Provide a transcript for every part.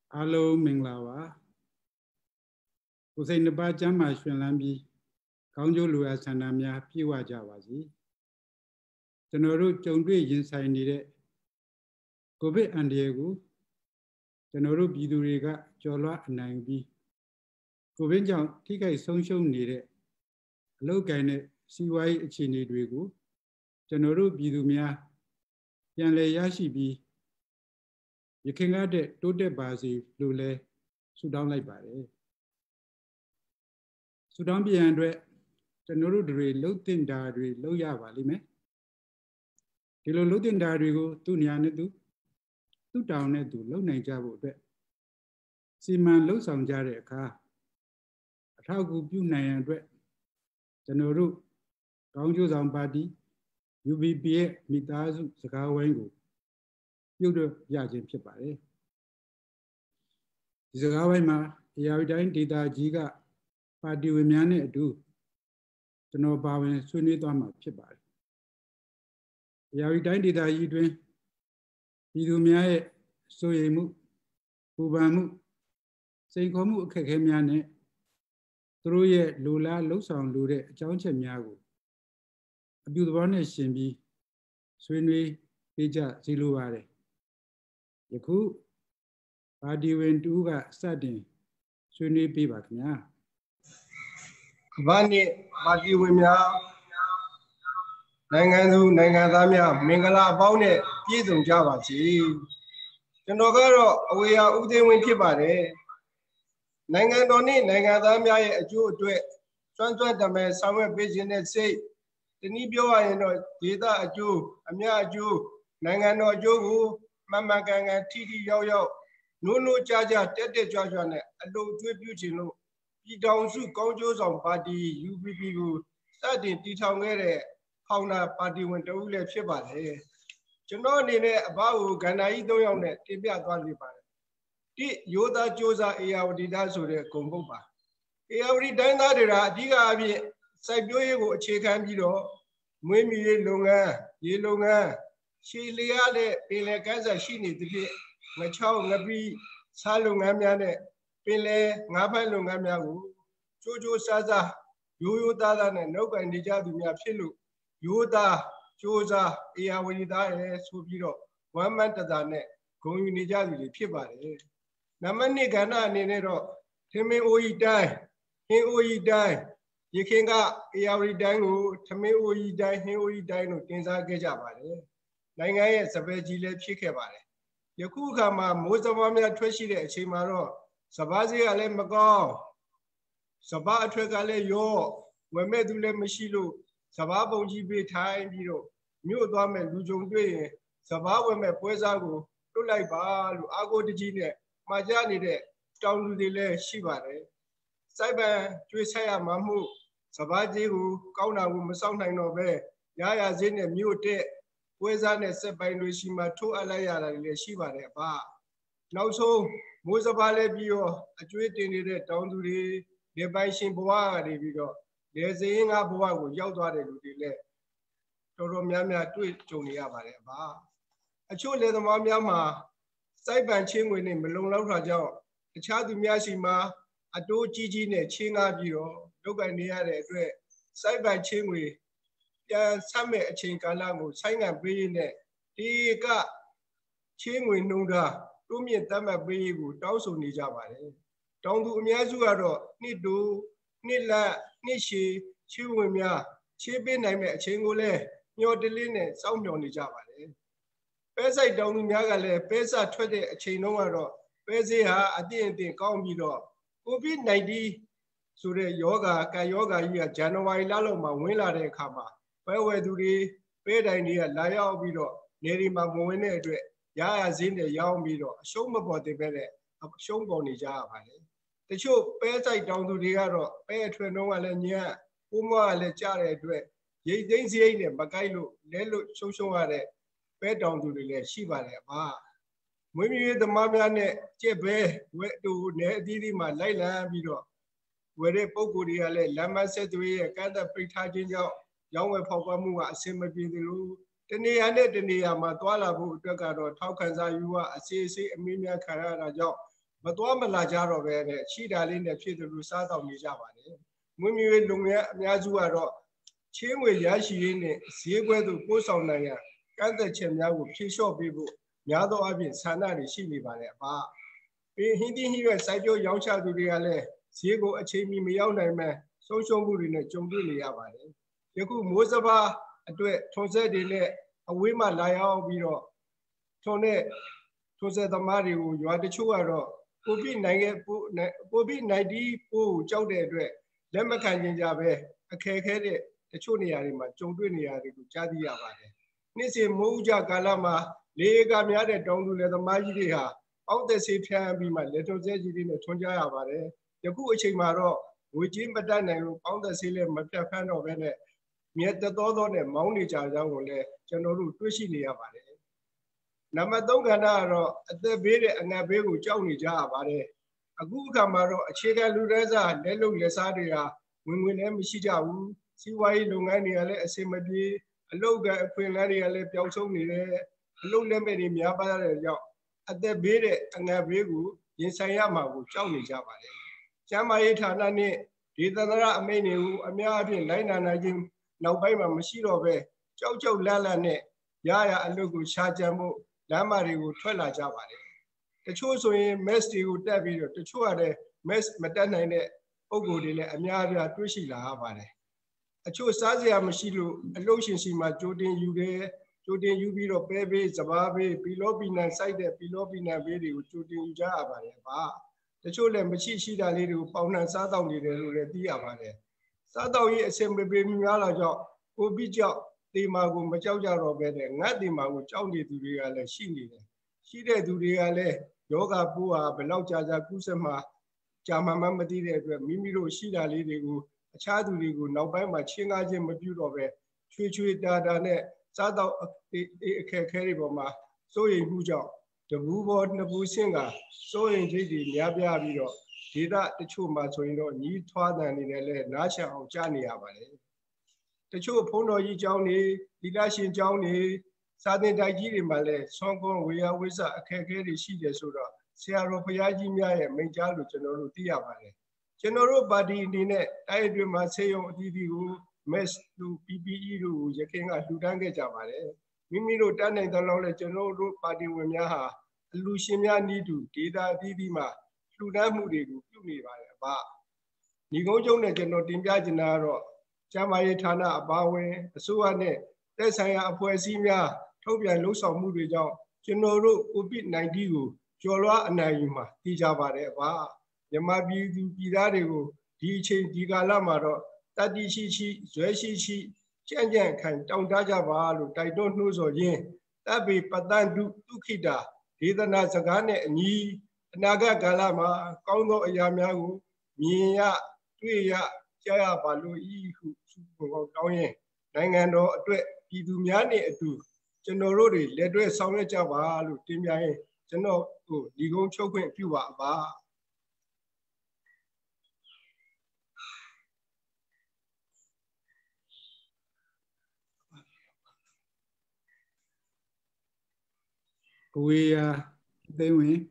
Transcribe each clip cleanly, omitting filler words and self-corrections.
Alo mình là wa. Cô say nè ba chăm mà xuyên làm gì? Công chúa lùa sang nam nhà phi hoa cha wa gì? Cho nó rồi trông đuôi yên sai đi đấy. Cô biết anh đi cô. Cho nó rồi bị đuôi cái cho lo anh anh bi. Cô biết rằng khi cái sống sống đi đấy. Lâu cái này si vay chỉ đi đuôi cô. Cho nó rồi bị đuôi mía. Yang lấy giá sĩ bi. Vì khi ngã đấy tốt đẹp bà gì lưu lệ. Sudan lại bà đấy. Sudan bị anh rồi. Cho nó rồi lâu tin đà rồi lâu ya bà lý mẹ. Thì lâu tin đà rồi cô tu nhà này tu đào này tu lâu này cha bộ đấy. Xi măng lâu xong ra đấy cả. Thao cụ piu này anh đấy. Cho nó rồi công chúa dòng bà đi. UBP mi ta su saka wang koပြုတ်တော့ရခြင်းဖြစ်ပါတယ်ဒီစကားဝိုင်းမှာအရာတိုင်းဒေတာကြီးကပါတီဝင်များနဲ့အတူကျွန်တော်ပါဝင်ဆွေးနွေးသွားမှာဖြစ်ပါတယ်အရာတိုင်းဒေတာကြီးတွင်ပြည်သူများရဲ့စိုးရိမ်မှုပူပန်မှုစိန်ခေါ်မှုအခက်အခဲများနဲ့သူတို့ရဲ့လူလားလှုပ်ဆောင်လိုတဲ့အကြောင်းချက်များကိုအပြုသဘောနဲ့ရှင်ပြီးဆွေးနွေးပေးကြစီလိုပါတယ်ယခုပါတီဝင်တူကစတင်ဆွေးနွေးပေးပါခင်ဗျာဘာနဲ့ပါတီဝင်များနိုင်ငံသူနိုင်ငံသားများမင်္ဂလာအပေါင်းနဲ့ပြည့်စုံကြပါစေကျွန်တော်ကတော့အဝေယဦးသိန်းဝင်းဖြစ်ပါတယ်နိုင်ငံတော်နဲ့နိုင်ငံသားများရဲ့အကျိုးအတွက်စွမ်းစွမ်းတမဲဆောင်ရွက်ပေးခြင်းနဲ့စိတ်တနည်းပြောရရင်တော့ဒေသအကျိုးအများအကျိုးနိုင်ငံတော်အကျိုးကိုမှန်မှန်ကန်ကန်ထိထိရောက်ရောက်နိုးနိုးကြားကြားတက်တက်ကြွကြွနဲ့အလို့ကျွေးပြုခြင်းလို့ပြည်ထောင်စုကောင်းကျိုးဆောင်ပါတီ UBP ကိုစတင်တည်ထောင်ခဲ့တဲ့ဖောင်နာပါတီဝင်တဦးလည်းဖြစ်ပါတယ်ကျွန်တော်အနေနဲ့အဘကိုကဏ္ဍကြီး၃ယောက်နဲ့တင်ပြသွားလိမ့်ပါတယ်တိယောသားကြိုးစားအေယာဝတီသားဆိုတဲ့ဂုဏ်ပုဒ်ပါအေယာဝတီတိုင်းသားတွေကအဓိကအဖြစ်စိုက်ပျိုးရေးကိုအခြေခံပြီးတော့မွေးမြူရေးလုပ်ငန်းရေလုပ်ငန်းရှည်လျားတဲ့ပင်လယ်ကမ်းစပ်ရှိနေသဖြင့်ငချောင်းငပီးစားလုပ်ငန်းများနဲ့ပင်လယ်ငါးဖမ်းလုပ်ငန်းများကိုကြိုးကြိုးစားစားရိုးရိုးသားသားနဲ့နှုတ်ကန်နေကြသူများဖြစ်လို့ရိုးသားကြိုးစားအေယာဝတီသားရဲ့ဆိုပြီးတော့ဝမ်းမန်းတသာနဲ့ဂုဏ်ယူနေကြသူတွေဖြစ်ပါတယ်နံပါတ်2ကဏ္ဍအနေနဲ့တော့ထမင်းအိုးကြီးတိုင်းဟင်းအိုးကြီးတိုင်းရခင်ကအေယာဝတီတိုင်းကိုထမင်းအိုးကြီးတိုင်းဟင်းအိုးကြီးတိုင်းလို့တင်စားခဲ့ကြပါတယ်နိုင်ငံရဲ့စပယ်ကြီးလည်းဖြစ်ခဲ့ပါတယ်ယခုအခါမှာမိုးစဘာများထွက်ရှိတဲ့အချိန်မှာတော့စဘာစည်းကလည်းမကောင်းစဘာအထွက်ကလည်းရောဝယ်မဲ့သူလည်းမရှိလို့စဘာပုံကြီးပေးထိုင်ပြီးတော့မြို့သွားမဲ့လူကြုံတွေ့ရင်စဘာဝယ်မဲ့ပွဲစားကိုလွတ်လိုက်ပါလို့အာကိုတကြီးနဲ့မှာကြားနေတဲ့တောင်လူတွေလည်းရှိပါတယ်စိုက်ပန်ကျွေးဆက်ရမှာမှုစဘာကြီးကိုကောင်းတာကိုမစောင့်နိုင်တော့ပဲရရစင်းနဲ့မြို့တက်ပွဲစားနဲ့စက်ပိုင်းတွေရှိမှထိုးအပ်လိုက်ရတာလည်းရှိပါတယ်အဖနောက်ဆုံးမိုးစဘာလည်းပြီးတော့အကျွေးတင်နေတဲ့တောင်သူတွေလေပိုင်ရှင်ဘဝကနေပြီးတော့လေစင်းငါဘဝကိုရောက်သွားတဲ့လူတွေလည်းတော်တော်များများတွေ့ကြုံနေရပါတယ်အဖအချို့လေသမားများမှာစိုက်ပန်ချင်းငွေနဲ့မလုံလောက်တာကြောင့်တခြားသူများရှိမှာအတိုးကြီးကြီးနဲ့ချင်းကားပြီးတော့လုပ်ကိုင်နေရတဲ့အတွက်စိုက်ပန်ချင်းငွေပြန်ဆက်မဲ့အချိန်ကာလကိုဆိုင်းငံ့ပေးရင်းနဲ့ဒီကချင်းငွေနှုံတာတိုးမြင့်သတ်မှတ်ပေးရေးကိုတောင်းဆိုနေကြပါတယ်တောင်သူအများစုကတော့နှစ်တူနှစ်လက်နှစ်ရှည်ချေးဝင်များချေးပေးနိုင်မဲ့အချိန်ကိုလည်းညှော်တလင်းနဲ့စောင့်မျှော်နေကြပါတယ်ပဲစိုက်တောင်သူများကလည်းပဲစထွက်တဲ့အချိန်တုန်းကတော့ပဲဈေးဟာအတင်းအတင်းကောင်းပြီးတော့ COVID-19 ဆိုတဲ့ယောဂါကံယောဂါကြီးကဇန်နဝါရီလလောက်မှာဝင်လာတဲ့အခါမှာပဲဝယ်သူတွေပဲတိုင်တွေကလာရောက်ပြီးတော့နေဒီမှာမဝင်တဲ့အတွက်ရရဈေးနဲ့ရောင်းပြီးတော့အရှုံးမပေါ်တင်ပဲနဲ့အရှုံးပေါ်နေကြရပါတယ်တချို့ပဲစိုက်တောင်သူတွေကတော့ပဲအထွေနှုံးကလည်းညံ့ပိုးမွားကလည်းကြားတဲ့အတွက်ရိတ်သိမ်းစရိတ်နဲ့မကိုက်လို့လဲလို့ရှုံးရတဲ့ပဲတောင်သူတွေလည်းရှိပါတယ်အဖမွေးမြူရေးသမားများနဲ့ကြက်ပဲဝဲတူနဲ့အသီးသီးမှာလိုက်လံပြီးတော့ဝယ်တဲ့ပုံကိုယ်တွေကလည်းလမ်းမဆက်သွေးရဲ့ကန့်သက်ပိတ်ထားခြင်းကြောင့်ရောင်းဝယ်ဖောက်ပွားမှုကအဆင်မပြေသလိုတနေရာနဲ့တနေရာမှာတွာလာဖို့အတွက်ကတော့ထောက်ခံစာယူရအစီအစိအမင်းများခံရတာကြောင့်မတော်မလာကြတော့ပဲနဲ့ရှိတာလေးနဲ့ဖြစ်သူစားတော့နေကြပါတယ်မွေးမြူရေးလုပ်ငန်းအများစုကတော့ချင်းငွေရရှိရေးနဲ့ဈေးကွက်သို့ပို့ဆောင်နိုင်ရန်ကန့်သက်ချက်များကိုဖြေလျှော့ပေးဖို့များသောအားဖြင့်ဆန္ဒတွေရှိနေပါတယ်အဖပြီးဟင်းသီးဟင်းရွက်စိုက်ပျိုးရောင်းချသူတွေကလည်းဈေးကိုအချိန်မီမရောက်နိုင်မှဆုံးရှုံးမှုတွေနဲ့ကြုံတွေ့နေရပါတယ်ယခုမိုးစပါးအတွက်ထွန်ဆက်တွေနဲ့အဝေးမှလာရောက်ပြီးတော့ထွန်တဲ့ထွန်ဆက်သမားတွေကိုရွာတချို့ကတော့ကိုဗစ်-19 ပိုးကြောက်တဲ့အတွက်လက်မခံခြင်းကြပဲအခက်အခဲတဲ့တချို့နေရာတွေမှာကြုံတွေ့နေရတယ်လို့ကြားသိရပါတယ်နေ့စဉ်မိုးဥကြကာလမှာလေကများတဲ့တောင်သူလယ်သမားကြီးတွေဟာအောက်သက်ဆေးဖြန်းပြီးမှလက်ထွန်ဆဲကြီးတွေနဲ့ထွန်ကြရပါတယ်ယခုအချိန်မှာတော့ငွေကြေးမတတ်နိုင်လို့အောက်သက်ဆေးလည်းမဖြတ်ဖမ်းတော့ဘဲနဲ့မြက်သောနဲ့မောင်းနေကြကြောင်းကိုလည်းကျွန်တော်တို့တွေ့ရှိနေရပါတယ်နံပါတ်3ကဏ္ဍကတော့အသက်ဘေးတဲ့အငတ်ဘေးကိုကြောက်နေကြရပါတယ်အခုအခါမှာတော့အခြေခံလူတန်းစားလက်လုံလက်စားတွေဟာဝင်လည်းမရှိကြဘူးစီးပွားရေးလုပ်ငန်းတွေကလည်းအဆင်မပြေအလုပ်ကအခွင့်အလမ်းတွေကလည်းပျောက်ဆုံးနေတယ်အလုပ်လက်မဲ့တွေများပါတဲ့ကြောင့်အသက်ဘေးတဲ့အငတ်ဘေးကိုရင်ဆိုင်ရမှာကိုကြောက်နေကြပါတယ်ကျန်းမာရေးဌာနနဲ့ဒေသန္တရအမိန့်တွေကိုအများအပြားလိုက်နာနိုင်ခြင်းနောက်ပိုင်းမှာမရှိတော့ပဲကြောက်လန့်နဲ့ရအလုပ်ကိုရှာကြံဖို့လမ်းမတွေကိုထွက်လာကြပါတယ်တချို့ဆိုရင် mask တွေကိုတက်ပြီးတော့တချို့ကလည်း mask မတက်နိုင်တဲ့ပုံကိုယ်တွေလည်းအများအပြားတွေ့ရှိလာရပါတယ်အချို့စားစရာမရှိလို့အလုပ်ရှင်စီမှာကြိုတင်ယူပြီးတော့ပဲဘေးစပါးဘေးပီလောပီနံစိုက်တဲ့ပီလောပီနံဘေးတွေကိုကြိုတင်ယူကြရပါတယ်ဗျာတချို့လည်းမရှိတာလေးတွေကိုပေါင်နှံစားတောက်နေတယ်လို့လည်းသိရပါတယ်စားတောက်ရေးအဆင်မပြေများလာကြောင့်ကိုဗစ်ကြောင့်တေမာကိုမကြောက်ကြတော့ပဲနဲ့ငတ်တေမာကိုကြောက်နေသူတွေကလည်းရှိနေတယ်ရှိတဲ့သူတွေကလည်းယောဂပိုးဟာဘယ်လောက်ကြာကူးစက်မှာကြာမှမသိတဲ့အတွက်မိမိတို့ရှိတာလေးတွေကိုအခြားသူတွေကိုနောက်ပိုင်းမှာချင်းကားခြင်းမပြုတော့ပဲချွေတာနဲ့စားတော့အခက်အခဲတွေပေါ်မှာစိုးရိမ်မှုကြောင့်တဘူးပေါ်နှစ်ဘူးဆင့်ကစိုးရိမ်စိတ်တွေများပြားပြီးတော့ဒေသတချို့မှာဆိုရင်တော့ညီးထွားတန်နေတယ်လဲနားချအောင်ကြားနေရပါတယ်တချို့ဖုံးတော်ကြီးကျောင်းတွေဒီလရှင်ကျောင်းတွေစာသင်တိုက်ကြီးတွေမှာလည်းဆွမ်းကွန်းဝေယဝိဆအခက်အခဲတွေရှိတယ်ဆိုတော့ဆရာတော်ဘုရားကြီးများရဲ့မိန့်ကြားလို့ကျွန်တော်တို့သိရပါတယ်ကျွန်တော်တို့ပါတီအနေနဲ့တိုင်းအတွင်းမှာဆေးရုံအသီးသီးကို mask တို့ PPE တို့ရခင်ကလှူဒန်းခဲ့ကြပါတယ်မိမိတို့တန်းနိုင်တဲ့လောက်လဲကျွန်တော်တို့ပါတီဝင်များဟာအလူရှင်များဤသူဒေတာအသီးသီးမှာလှူဒန်းမှုတွေကိုပြုနေပါတယ်ဗျညီကုန်းကျုံနဲ့ကျွန်တော်တင်ပြချင်တာကတော့ကျန်းမာရေးဌာနအပါအဝင်အစိုးရနဲ့သက်ဆိုင်ရာအဖွဲ့အစည်းများထုတ်ပြန်လှုပ်ဆောင်မှုတွေကြောင့်ကျွန်တော်တို့ COVID-19 ကိုကျော်လွှားအနိုင်ယူမှာသိကြပါတယ်ဗျမြန်မာပြည်သူပြည်သားတွေကိုဒီအချိန်ဒီကာလမှာတော့တတိရှိဇွဲရှိကြံ့ခိုင်တောင်းတကြပါလို့တိုက်တွန်းနှိုးဆော်ရင်းတပ်ပေပတန်ဒုခိတာဒေသနာစကားနဲ့အညီအနာဂတ်ကာလမှာကောင်းသောအရာများကိုမြင်ရတွေ့ရကြားရပါလို့ဤဟုဆုတောင်းရင်နိုင်ငံတော်အတွက်ပြည်သူများနဲ့အတူကျွန်တော်တို့တွေလက်တွဲဆောင်ရွက်ကြပါလို့တင်ပြရင်ကျွန်တော်ကိုဒီကုန်းချုပ်ခွင့်ပြုပါပါအဝေးသိမ့်ဝင်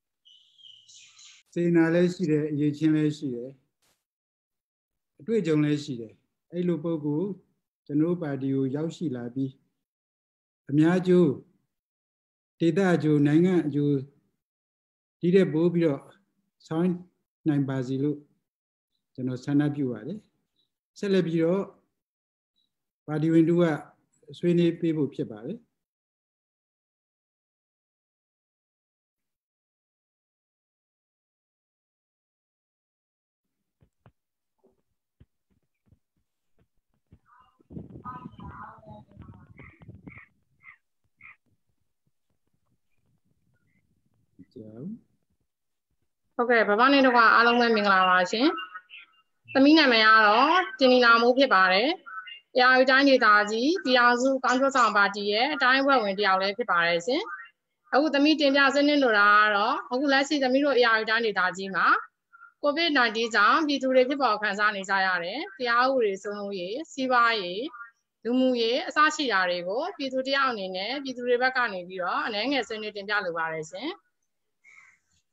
စေနာလည်းရှိတယ်အရေးချင်းလည်းရှိတယ်အတွေ့အကြုံလည်းရှိတယ်အဲ့လိုပုဂ္ဂိုလ်ကျွန်တော်ပါတီကိုရောက်ရှိလာပြီးအများကျိုးဒေသအကျိုးနိုင်ငံအကျိုးဒီတဲ့ပိုးပြီးတော့ဆောင်းနိုင်ပါစီလို့ကျွန်တော်ဆန္ဒပြုပါတယ်ဆက်လက်ပြီးတော့ပါတီဝင်တို့ကဆွေးနွေးပေးဖို့ဖြစ်ပါတယ်ဟုတ်ကဲ့ဗဗနဲ့တော့အားလုံးပဲမင်္ဂလာပါရှင်။သမီးနာမည်ကတော့တင်နီလာမိုးဖြစ်ပါတယ်။တရားဥတိုင်းဒေသကြီးတရားစုကောင်းကျိုးဆောင်ပါတီရဲ့အတိုင်းအဖွဲ့ဝင်တယောက်လည်းဖြစ်ပါတယ်ရှင်။အခုသမီးတင်ပြဆွေးနွေးလိုတာကတော့အခုလက်ရှိသမီးတို့တရားဥတိုင်းဒေသကြီးမှာ COVID-19 ကြောင့်ပြည်သူတွေဖြစ်ပေါ်ခံစားနေကြရတယ်။တရားဥပဒေစိုးမိုးရေးစီးပွားရေးလူမှုရေးအစရှိတာတွေကိုပြည်သူတယောက်အနေနဲ့ပြည်သူတွေဘက်ကနေပြီးတော့အနည်းငယ်ဆွေးနွေးတင်ပြလိုပါတယ်ရှင်။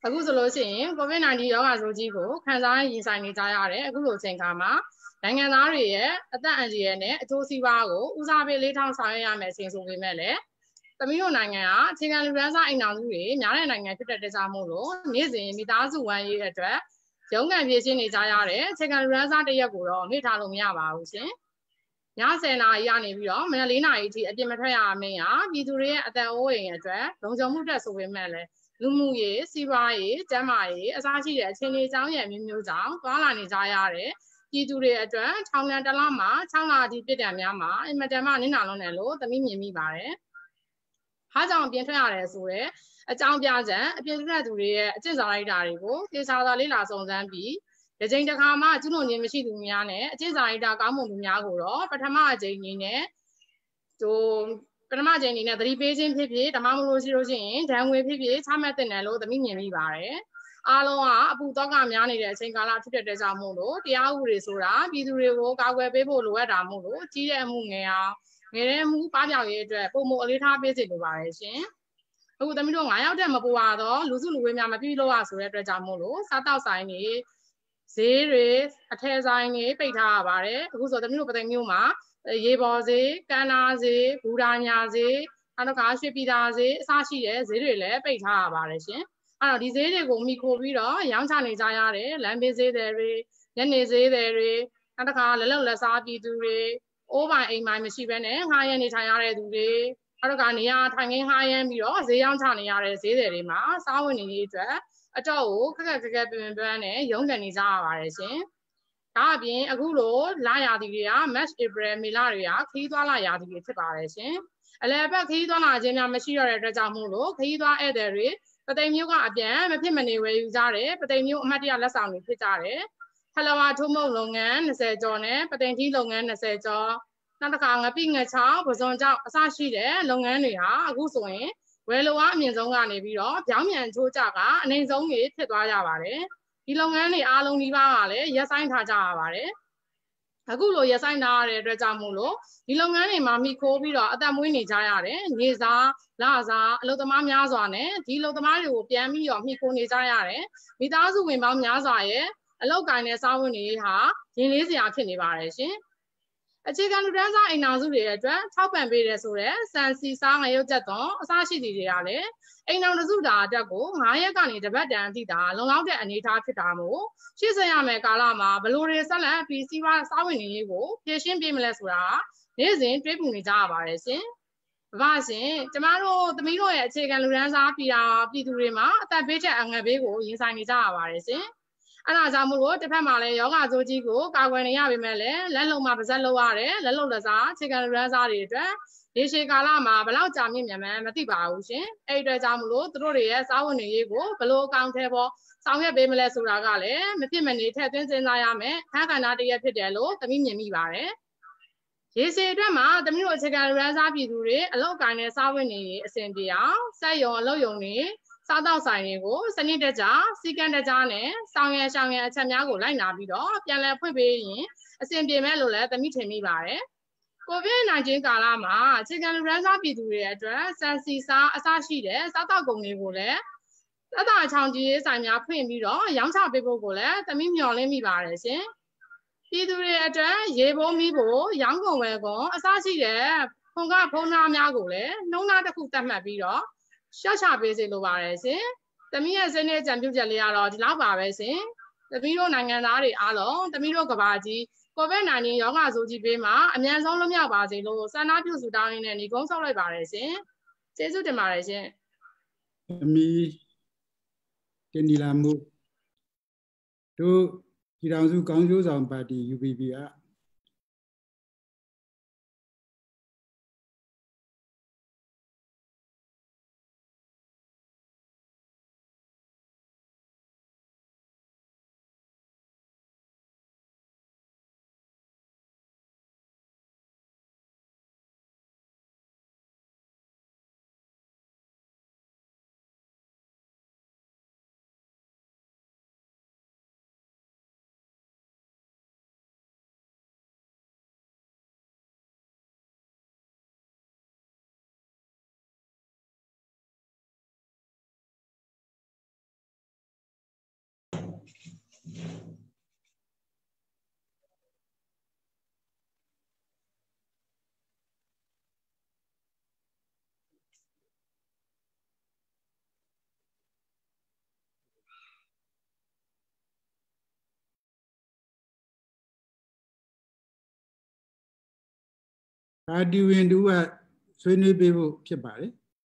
အခုဆိုလို့ရှိရင် COVID-19 ရောဂါဆိုးကြီးကိုခံစားရင်ဆိုင်နေကြရတဲ့အခုလိုအချိန်ခါမှာနိုင်ငံသားတွေရဲ့အသက်အန္တရာယ်နဲ့အကျိုးစီးပွားကိုဦးစားပေးလေးထောင်ဆောင်ရွက်ရမယ်အချိန်ဆိုပေမဲ့လည်းသမီးတို့နိုင်ငံကအခြေခံလူတန်းစားအိမ်ထောင်စုတွေများတဲ့နိုင်ငံဖြစ်တဲ့ကြောင့်မို့လို့နေ့စဉ်မိသားစုဝမ်းရေးအတွက်ရုန်းကန်ပြေးရှင်းနေကြရတဲ့အခြေခံလူတန်းစားတစ်ရက်ကိုတော့မေ့ထားလို့မရပါဘူးရှင်။ည10 နာရီကနေပြီးတော့မနက်4 နာရီအထိအပြင်မထွက်ရမင်းဟာပြည်သူတွေရဲ့အသက်အိုးအိမ်အတွက်လုံခြုံမှုတက်ဆိုပေမဲ့လည်းလူမှုရေးစီးပွားရေးကျန်းမာရေးအစားရှိတဲ့အခြေအနေအကြောင်းရမျိုးမျိုးကြောင့်သွားလာနေကြရတဲ့ပြည်သူတွေအတွက်ထောင်ဒဏ်တစ်လမှာ6 လအထိပြစ်ဒဏ်များမှာအင်မတန်မှနစ်နာလွန်းတယ်လို့သမီးမြင်မိပါတယ်။ဟာကြောင့်ပြင်ထွက်ရတယ်ဆိုတော့အကြောင်းပြချက်အပြင်ထွက်သူတွေရဲ့အကျင့်စာရိတ္တတွေကိုသေချာစွာလေ့လာစုံစမ်းပြီးဒီချိန်တစ်ခါမှကျူးလွန်ခြင်းမရှိသူများနဲ့အကျင့်စာရိတ္တကောင်းမွန်သူများကိုတော့ပထမအကြိမ်အနေနဲ့သတိပေးခြင်းဖြစ်ဖြစ်ဓမ္မမလို့ရှိလို့ရှိရင်ဒဏ်ငွေဖြစ်ဖြစ်ချမှတ်တဲ့နယ်လို့သမီးမြင်မိပါတယ်။အားလုံးကအပူတော့ကများနေတဲ့အချိန်ကာလဖြစ်တဲ့ကြောင့်မို့လို့တရားဥပဒေဆိုတာပြည်သူတွေကိုကာကွယ်ပေးဖို့လိုအပ်တာမို့လို့ကြီးတဲ့အမှုငယ်အောင်ငယ်တဲ့အမှုပပျောက်ရေးအတွက်ပုံမအလေးထားပေးစေလိုပါတယ်ရှင်။အခုသမီးတို့9 ယောက်တက်မပူရတော့လူစုလူဝေးများမပြုလို့ရဆိုတဲ့အတွက်ကြောင့်မို့လို့စားတောက်ဆိုင်တွေဈေးတွေအထည်ဆိုင်တွေပိတ်ထားရပါတယ်။အခုဆိုသမီးတို့ပသိမ်မြို့မှာရေပေါ်ဈေးကန်းနာဈေးဘူရာညာဈေးနောက်တစ်ခါရွှေပြည်သာဈေးအစရှိတဲ့ဈေးတွေလည်းပိတ်ထားရပါတယ်ရှင်အဲ့တော့ဒီဈေးတွေကိုမိခိုပြီးတော့ရောင်းချနေကြရတဲ့လမ်းဘေးဈေးတွေညနေဈေးတွေနောက်တစ်ခါလက်လုံလက်စားပြည်သူတွေအိုးပိုင်အိမ်ပိုင်မရှိဘဲနဲ့ငှားရမ်းနေထိုင်ရတဲ့သူတွေနောက်တစ်ခါနေရာထိုင်ခင်းငှားရမ်းပြီးတော့ဈေးရောင်းချနေရတဲ့ဈေးတွေမှာစားဝင်နေရေးအတွက်အတော့ကိုခက်ပင်ပန်းနဲ့ရုန်းကန်နေကြရပါတယ်ရှင်ဒါအပြင်အခုလိုလရာသီတွေက March April မေလတွေကခရီးသွားလာရာသီတွေဖြစ်ပါတယ်ရှင်။အလယ်ဘက်ခရီးသွားလာခြင်းများမရှိတော့တဲ့အတွက်ကြောင့်မို့လို့ခရီးသွားဧည့်သည်တွေပသိမ်မြို့ကအပြန်မဖြစ်မနေဝယ်ယူကြတယ်ပသိမ်မြို့အမှတ်တရလက်ဆောင်တွေဖြစ်ကြတယ်။ဖလဝါထုံးမုံလုပ်ငန်း20ကျော်နဲ့ပသိမ်ထီးလုပ်ငန်း20ကျော်နောက်တစ်ခါငပိငချောင်းပဇွန်ကျောက်အစရှိတဲ့လုပ်ငန်းတွေဟာအခုဆိုရင်ဝယ်လိုအားအမြင့်ဆုံးကနေပြီးတော့ပြောင်းပြန်ချိုးကြကအနိုင်ဆုံးတွေဖြစ်သွားကြပါတယ်။ဒီလုပ်ငန်းတွေအားလုံးဒီပါကလည်းရက်ဆိုင်ထားကြရပါတယ်အခုလိုရက်ဆိုင်ထားရတဲ့အတွက်ကြောင့်မို့လို့ဒီလုပ်ငန်းတွေမှာမိခိုးပြီးတော့အသက်မွေးနေကြရတယ်နေစားလစားအလုပ်သမားများစွာနဲ့ဒီအလုပ်သမားတွေကိုပြန်ပြီးတော့မိခိုးနေကြရတယ်မိသားစုဝင်ပေါင်းများစွာရဲ့အလုပ်ကိုင်တဲ့စားဝင်တွေဟာရင်းလေးစရာဖြစ်နေပါတယ်ရှင်အခြေခံလူတန်းစားအိမ်ထောင်စုတွေအတွက်ထောက်ပံ့ပေးတယ်ဆိုတော့စံစီစားငရုတ်ချက်သွန်အစရှိသည်တွေကလည်းအိမ်ထောင်တစုတာအတွက်ကို9 ရက်ကနေတပတ်တန်အထိတာလုံလောက်တဲ့အနေအထားဖြစ်တာမို့ရှေ့ဆက်ရမယ့်ကာလမှာဘလို့တွေဆက်လက်ပြီးစီးပွားစားဝင်နေရေးကိုဖြည့်ရှင်းပေးမလဲဆိုတာနေ့စဉ်တွေးပူနေကြရပါတယ်ရှင်။ဘာရှင်ကျမတို့သမီးတို့ရဲ့အခြေခံလူတန်းစားပြည်သူတွေမှာအသက်ဘေးချက်အငတ်ဘေးကိုရင်ဆိုင်နေကြရပါတယ်ရှင်။အဲ့ဒါကြောင့်မို့လို့တစ်ဖက်မှာလည်းယောဂဆိုးကြီးကိုကာကွယ်နေရပေမဲ့လည်းလက်လုံမှာပါဇက်လောက်ရတယ်လက်လုံလက်စားအခြေခံလူတန်းစားတွေအတွက်ဒီရှေကာလမှာဘလောက်ကြာမြင့်မြန်မှန်းမသိပါဘူးရှင်အဲ့အတွက်ကြောင့်မလို့သူတို့တွေရဲ့စားဝင်နေရေးကိုဘလို့အကောင့်ထဲပေါ်ဆောင်ရွက်ပေးမလဲဆိုတာကလည်းမဖြစ်မနေထည့်သွင်းစဉ်းစားရမယ်အခန်းကဏ္ဍတစ်ရပ်ဖြစ်တယ်လို့သမီးမြင်မိပါတယ်ရေစီအတွက်မှာသမီးတို့အခြေခံလူတန်းစားပြည်သူတွေအလောက်ကိုင်းတဲ့စားဝင်နေရေးအဆင်ပြေအောင်စက်ရုံအလုပ်ရုံတွေစားတောက်ဆိုင်တွေကိုစနစ်တကျစီကံတကျနဲ့ဆောင်ရန်ရှောင်ရန်အချက်များကိုလိုက်နာပြီးတော့ပြန်လည်ဖွင့်ပေးရင်အဆင်ပြေမဲ့လို့လည်းသမီးထင်မိပါတယ်COVID-19 ကာလမှာအခြေခံလူတန်းစားပြည်သူတွေအတွက်စံစီစားအစရှိတဲ့စားတောက်ကုန်တွေကိုလည်းသက်သာချောင်ကြီးဆိုင်များဖွင့်ပြီးတော့ရောင်းချပေးဖို့ကိုလည်းသမီးမျှော်လင့်မိပါတယ်ရှင်ပြည်သူတွေအတွက်ရေဘုံမီးဖို့ရောင်းကုန်ဝယ်ကုန်အစရှိတဲ့ဖုန်ကဖုန်းသားများကိုလည်းနှုံးသားတစ်ခုသတ်မှတ်ပြီးတော့ရှော့ချပေးစေလိုပါတယ်ရှင်သမီးရဲ့စနေကြံပြုချက်လေးကတော့ဒီလောက်ပါပဲရှင်သမီးတို့နိုင်ငံသားတွေအားလုံးသမီးတို့ကဘာကြီးCOVID-19 ရောဂါဆိုးကြီးပေးမှာအမြန်ဆုံးလွတ်မြောက်ပါစေလို့ဆန္ဒပြုဆုတောင်းရင်းနဲ့ညီကုန်းဆောက်လိုက်ပါတယ်ရှင်ကျေးဇူးတင်ပါတယ်ရှင်သမီးတင်ဒီလာမှုတို့ပြည်ထောင်စုကောင်းကျိုးဆောင်ပါတီ UBP ကပါတီဝင်တူကဆွေးနွေးပေးဖို့ဖြစ်ပါတယ်